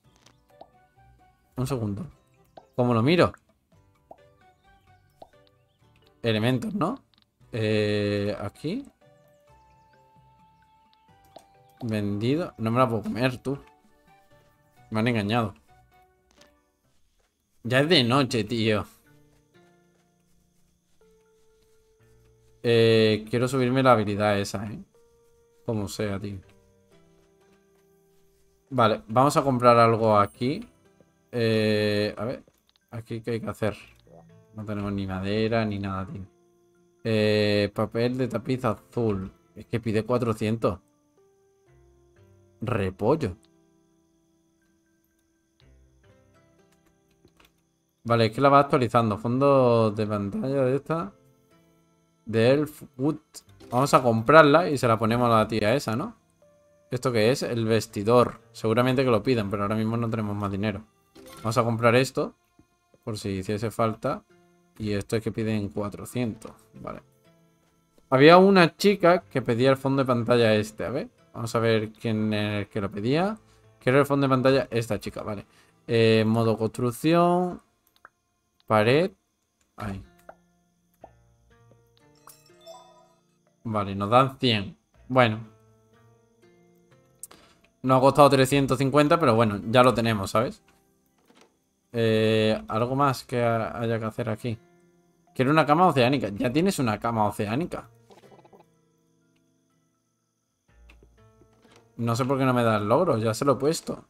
Un segundo. ¿Cómo lo miro? Elementos, ¿no? Eh, aquí. Vendido. No me la puedo comer, tú. Me han engañado. Ya es de noche, tío. Eh, quiero subirme la habilidad esa, ¿eh? Como sea, tío. Vale, vamos a comprar algo aquí. Eh, a ver. Aquí, ¿qué hay que hacer? No tenemos ni madera ni nada, tío. Eh, papel de tapiz azul. Es que pide cuatrocientos. Repollo. Vale, es que la va actualizando. Fondo de pantalla de esta. De Elfwood. Vamos a comprarla y se la ponemos a la tía esa, ¿no? ¿Esto qué es? El vestidor. Seguramente que lo pidan, pero ahora mismo no tenemos más dinero. Vamos a comprar esto. Por si hiciese falta. Y esto es que piden cuatrocientos. Vale. Había una chica que pedía el fondo de pantalla este. A ver. Vamos a ver quién es el que lo pedía. Quiero el fondo de pantalla. Esta chica, vale. Eh, modo construcción. Pared. Ahí. Vale, nos dan cien. Bueno. Nos ha costado trescientos cincuenta, pero bueno, ya lo tenemos, ¿sabes? Eh, algo más que haya que hacer aquí. Quiero una cama oceánica. Ya tienes una cama oceánica. No sé por qué no me da el logro. Ya se lo he puesto.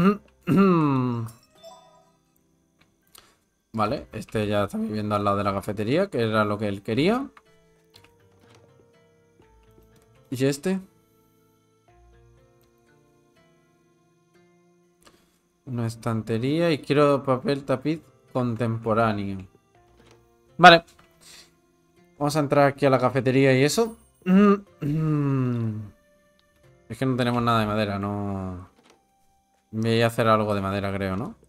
Vale, este ya está viviendo al lado de la cafetería, que era lo que él quería. ¿Y este? Una estantería y quiero papel tapiz contemporáneo. Vale. Vamos a entrar aquí a la cafetería y eso. Es que no tenemos nada de madera, no... Voy a hacer algo de madera, creo, ¿no?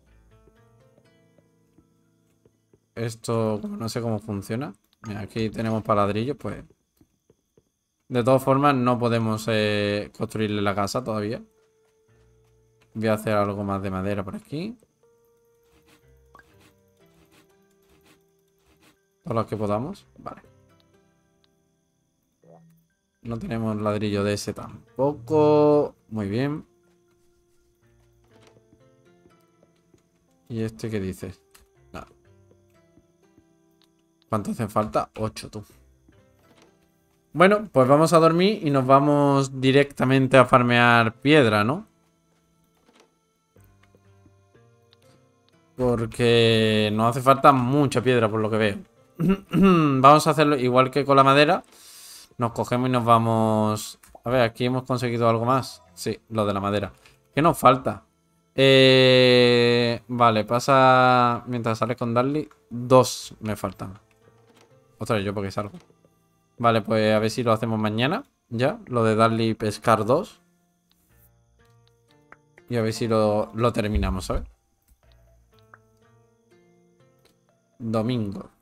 Esto, como no sé cómo funciona. Mira, aquí tenemos para ladrillos, pues... De todas formas, no podemos eh, construirle la casa todavía. Voy a hacer algo más de madera por aquí. Todos los que podamos. Vale. No tenemos ladrillo de ese tampoco. Muy bien. ¿Y este qué dices? Nada. ¿Cuánto hacen falta? ocho, tú. Bueno, pues vamos a dormir y nos vamos directamente a farmear piedra, ¿no? Porque nos hace falta mucha piedra por lo que veo. Vamos a hacerlo igual que con la madera. Nos cogemos y nos vamos... A ver, aquí hemos conseguido algo más. Sí, lo de la madera. ¿Qué nos falta? Eh... Vale, pasa... Mientras sales con Darly, dos me faltan. Otra vez yo porque salgo. Vale, pues a ver si lo hacemos mañana. Ya, lo de Darly pescar dos. Y a ver si lo, lo terminamos, ¿sabes? Domingo.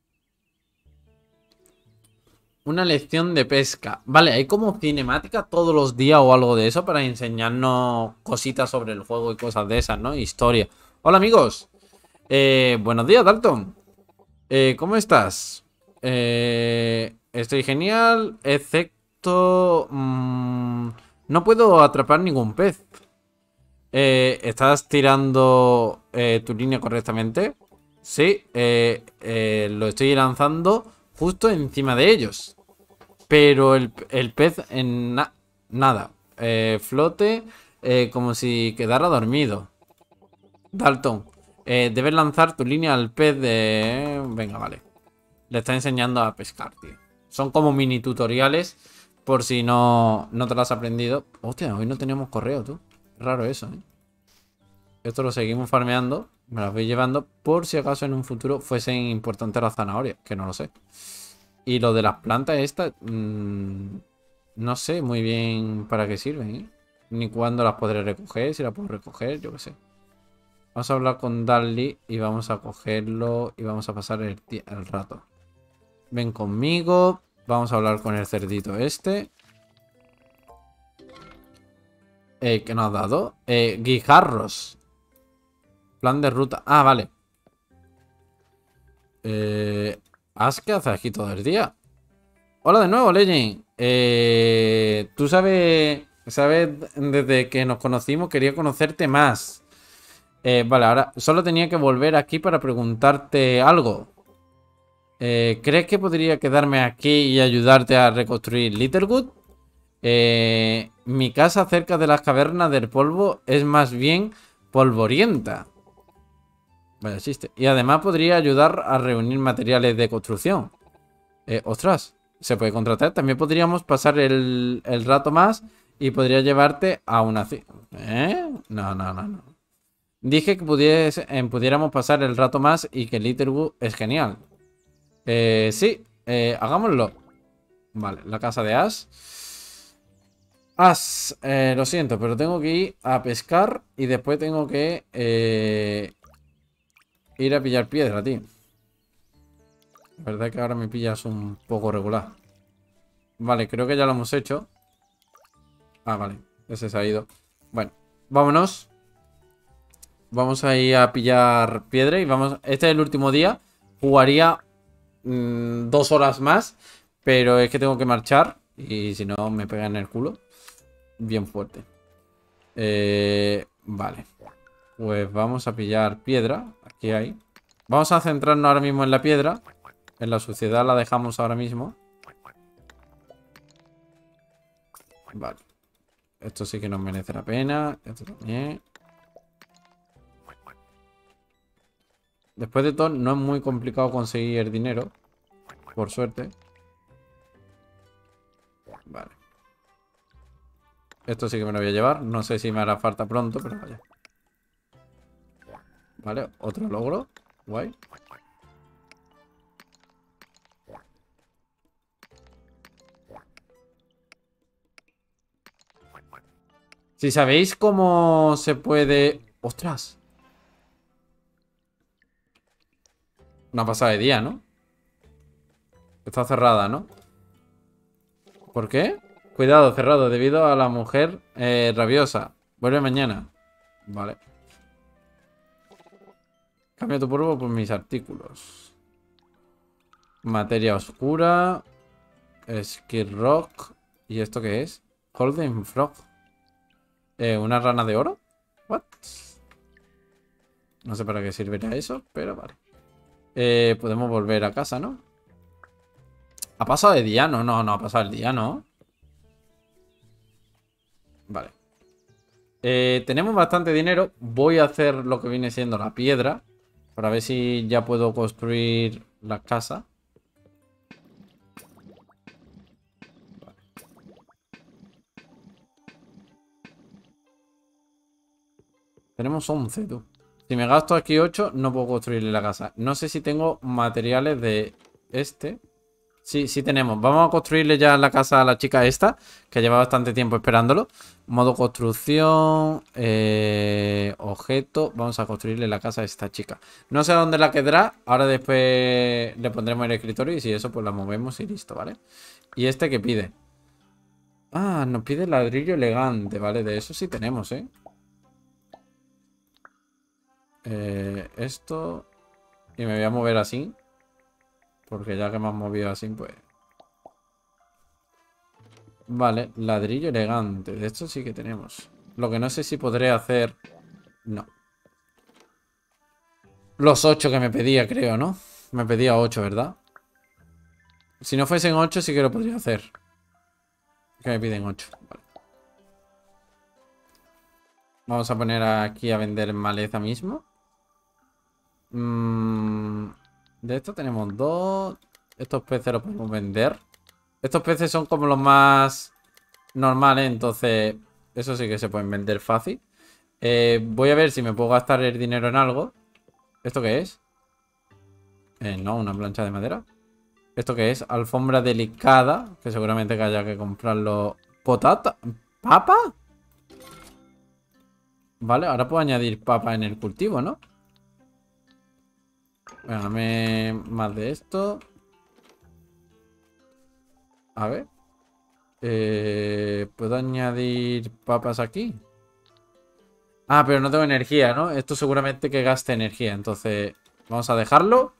Una lección de pesca. Vale, hay como cinemática todos los días o algo de eso para enseñarnos cositas sobre el juego y cosas de esas, ¿no? Historia. Hola, amigos. Eh, buenos días, Dalton. Eh, ¿cómo estás? Eh, estoy genial, excepto... Mmm, no puedo atrapar ningún pez. Eh, ¿estás tirando eh, tu línea correctamente? Sí, eh, eh, lo estoy lanzando justo encima de ellos. Pero el, el pez en na- nada. Eh, flote eh, como si quedara dormido. Dalton, eh, debes lanzar tu línea al pez de... Venga, vale. Le está enseñando a pescar, tío. Son como mini tutoriales por si no, no te lo has aprendido. Hostia, hoy no teníamos correo, tú. Raro eso, ¿eh? Esto lo seguimos farmeando. Me las voy llevando por si acaso en un futuro fuesen importantes las zanahorias, que no lo sé. Y lo de las plantas estas, mmm, no sé muy bien para qué sirven, ¿eh? Ni cuándo las podré recoger, si las puedo recoger, yo qué sé. Vamos a hablar con Darly y vamos a cogerlo y vamos a pasar el, el rato. Ven conmigo. Vamos a hablar con el cerdito este. Eh, ¿qué nos ha dado? Eh, guijarros. Plan de ruta. Ah, vale. Eh, ¿Has qué haces aquí todo el día? Hola de nuevo, Legend. Eh, tú sabes, sabes, desde que nos conocimos quería conocerte más. Eh, vale, ahora solo tenía que volver aquí para preguntarte algo. Eh, ¿crees que podría quedarme aquí y ayudarte a reconstruir Littlewood? Eh, mi casa cerca de las cavernas del polvo es más bien polvorienta. Vaya chiste. Y además podría ayudar a reunir materiales de construcción. Eh, ostras, se puede contratar. También podríamos pasar el, el rato más y podría llevarte a una... ¿Eh? No, no, no, no. Dije que pudiese, eh, pudiéramos pasar el rato más y que Littlewood es genial. Eh, sí, eh, hagámoslo. Vale, la casa de Ash. Ash, eh, lo siento, pero tengo que ir a pescar y después tengo que eh, ir a pillar piedra, tío. La verdad es que ahora me pillas un poco regular. Vale, creo que ya lo hemos hecho. Ah, vale, ese se ha ido. Bueno, vámonos. Vamos a ir a pillar piedra y vamos... Este es el último día. Jugaría mmm, dos horas más, pero es que tengo que marchar y si no me pega en el culo. Bien fuerte. Eh, vale. Pues vamos a pillar piedra. Aquí hay. Vamos a centrarnos ahora mismo en la piedra. En la suciedad la dejamos ahora mismo. Vale. Esto sí que nos merece la pena. Esto también. Después de todo, no es muy complicado conseguir dinero. Por suerte. Vale. Esto sí que me lo voy a llevar. No sé si me hará falta pronto, pero vaya. Vale, otro logro. Guay. Si sabéis cómo se puede... ¡Ostras! Una pasada de día, ¿no? Está cerrada, ¿no? ¿Por qué? Cuidado, cerrado, debido a la mujer eh, rabiosa. Vuelve mañana. Vale. Cambia tu polvo por mis artículos. Materia oscura. Skid Rock. ¿Y esto qué es? Golden Frog. Eh, ¿Una rana de oro? What? No sé para qué servirá eso, pero vale. Eh, podemos volver a casa, ¿no? ¿Ha pasado de día? No, no, no ha pasado el día, ¿no? Vale. Eh, tenemos bastante dinero. Voy a hacer lo que viene siendo la piedra. Para ver si ya puedo construir la casa. Vale. Tenemos once, tú. Si me gasto aquí ocho, no puedo construirle la casa. No sé si tengo materiales de este. Sí, sí tenemos. Vamos a construirle ya la casa a la chica esta, que lleva bastante tiempo esperándolo. Modo construcción, eh, objeto. Vamos a construirle la casa a esta chica. No sé a dónde la quedará. Ahora después le pondremos el escritorio y si eso pues la movemos y listo, ¿vale? ¿Y este qué pide? Ah, nos pide ladrillo elegante, ¿vale? De eso sí tenemos, ¿eh? Eh, esto... Y me voy a mover así. Porque ya que me han movido así, pues... Vale, ladrillo elegante. De esto sí que tenemos. Lo que no sé si podré hacer... No. Los ocho que me pedía, creo, ¿no? Me pedía ocho, ¿verdad? Si no fuesen ocho sí que lo podría hacer. Que me piden ocho. Vale. Vamos a poner aquí a vender maleza mismo. Mm, de esto tenemos dos. Estos peces los podemos vender. Estos peces son como los más normales, entonces eso sí que se pueden vender fácil. Eh, voy a ver si me puedo gastar el dinero en algo. ¿Esto qué es? Eh, no, una plancha de madera. ¿Esto qué es? Alfombra delicada, que seguramente que haya que comprarlo. ¿Potata? ¿Papa? Vale, ahora puedo añadir papa en el cultivo, ¿no? Bueno, dame más de esto. A ver. Eh, ¿puedo añadir papas aquí? Ah, pero no tengo energía, ¿no? Esto seguramente que gaste energía. Entonces, vamos a dejarlo.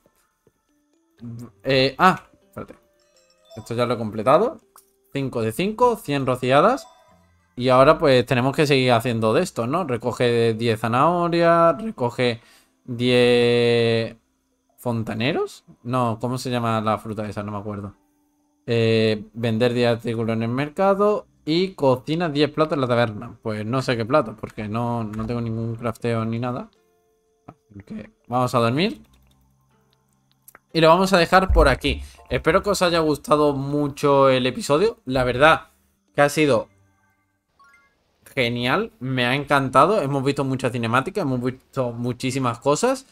Eh, ah, espérate. Esto ya lo he completado. cinco de cinco, cien rociadas. Y ahora pues tenemos que seguir haciendo de esto, ¿no? Recoge diez zanahorias, recoge diez fontaneros. No, ¿cómo se llama la fruta esa? No me acuerdo. Eh, vender diez artículos en el mercado y cocina diez platos en la taberna. Pues no sé qué platos, porque no, no tengo ningún crafteo ni nada. Así que vamos a dormir. Y lo vamos a dejar por aquí. Espero que os haya gustado mucho el episodio. La verdad que ha sido genial, me ha encantado. Hemos visto muchas cinemáticas, hemos visto muchísimas cosas.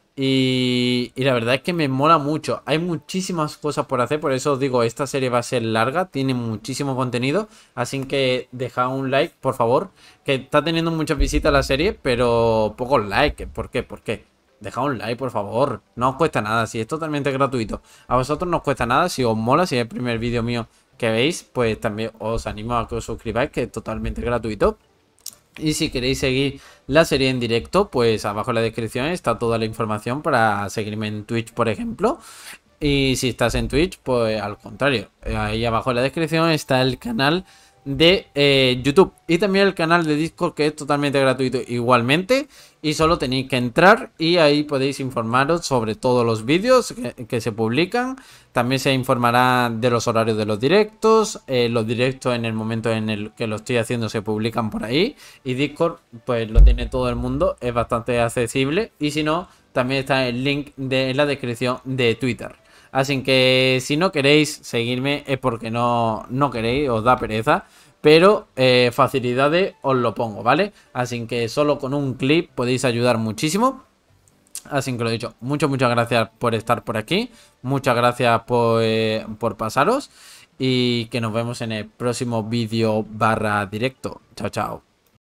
Y, y la verdad es que me mola mucho. Hay muchísimas cosas por hacer, por eso os digo, esta serie va a ser larga, tiene muchísimo contenido. Así que dejad un like, por favor. Que está teniendo muchas visitas la serie, pero pocos likes. ¿Por qué? ¿Por qué? Dejad un like, por favor. No os cuesta nada, si es totalmente gratuito. A vosotros no os cuesta nada, si os mola, si es el primer vídeo mío que veis, pues también os animo a que os suscribáis, que es totalmente gratuito. Y si queréis seguir la serie en directo, pues abajo en la descripción está toda la información para seguirme en Twitch, por ejemplo. Y si estás en Twitch, pues al contrario, ahí abajo en la descripción está el canal de eh, YouTube y también el canal de Discord, que es totalmente gratuito igualmente, y solo tenéis que entrar y ahí podéis informaros sobre todos los vídeos que, que se publican. También se informará de los horarios de los directos, eh, los directos en el momento en el que lo estoy haciendo se publican por ahí, y Discord pues lo tiene todo el mundo, es bastante accesible, y si no, también está el link de, en la descripción de Twitter. Así que si no queréis seguirme es porque no, no queréis, os da pereza. Pero eh, facilidades os lo pongo, ¿vale? Así que solo con un clip podéis ayudar muchísimo. Así que lo he dicho, muchas, muchas gracias por estar por aquí. Muchas gracias por, eh, por pasaros. Y que nos vemos en el próximo vídeo barra directo. Chao, chao.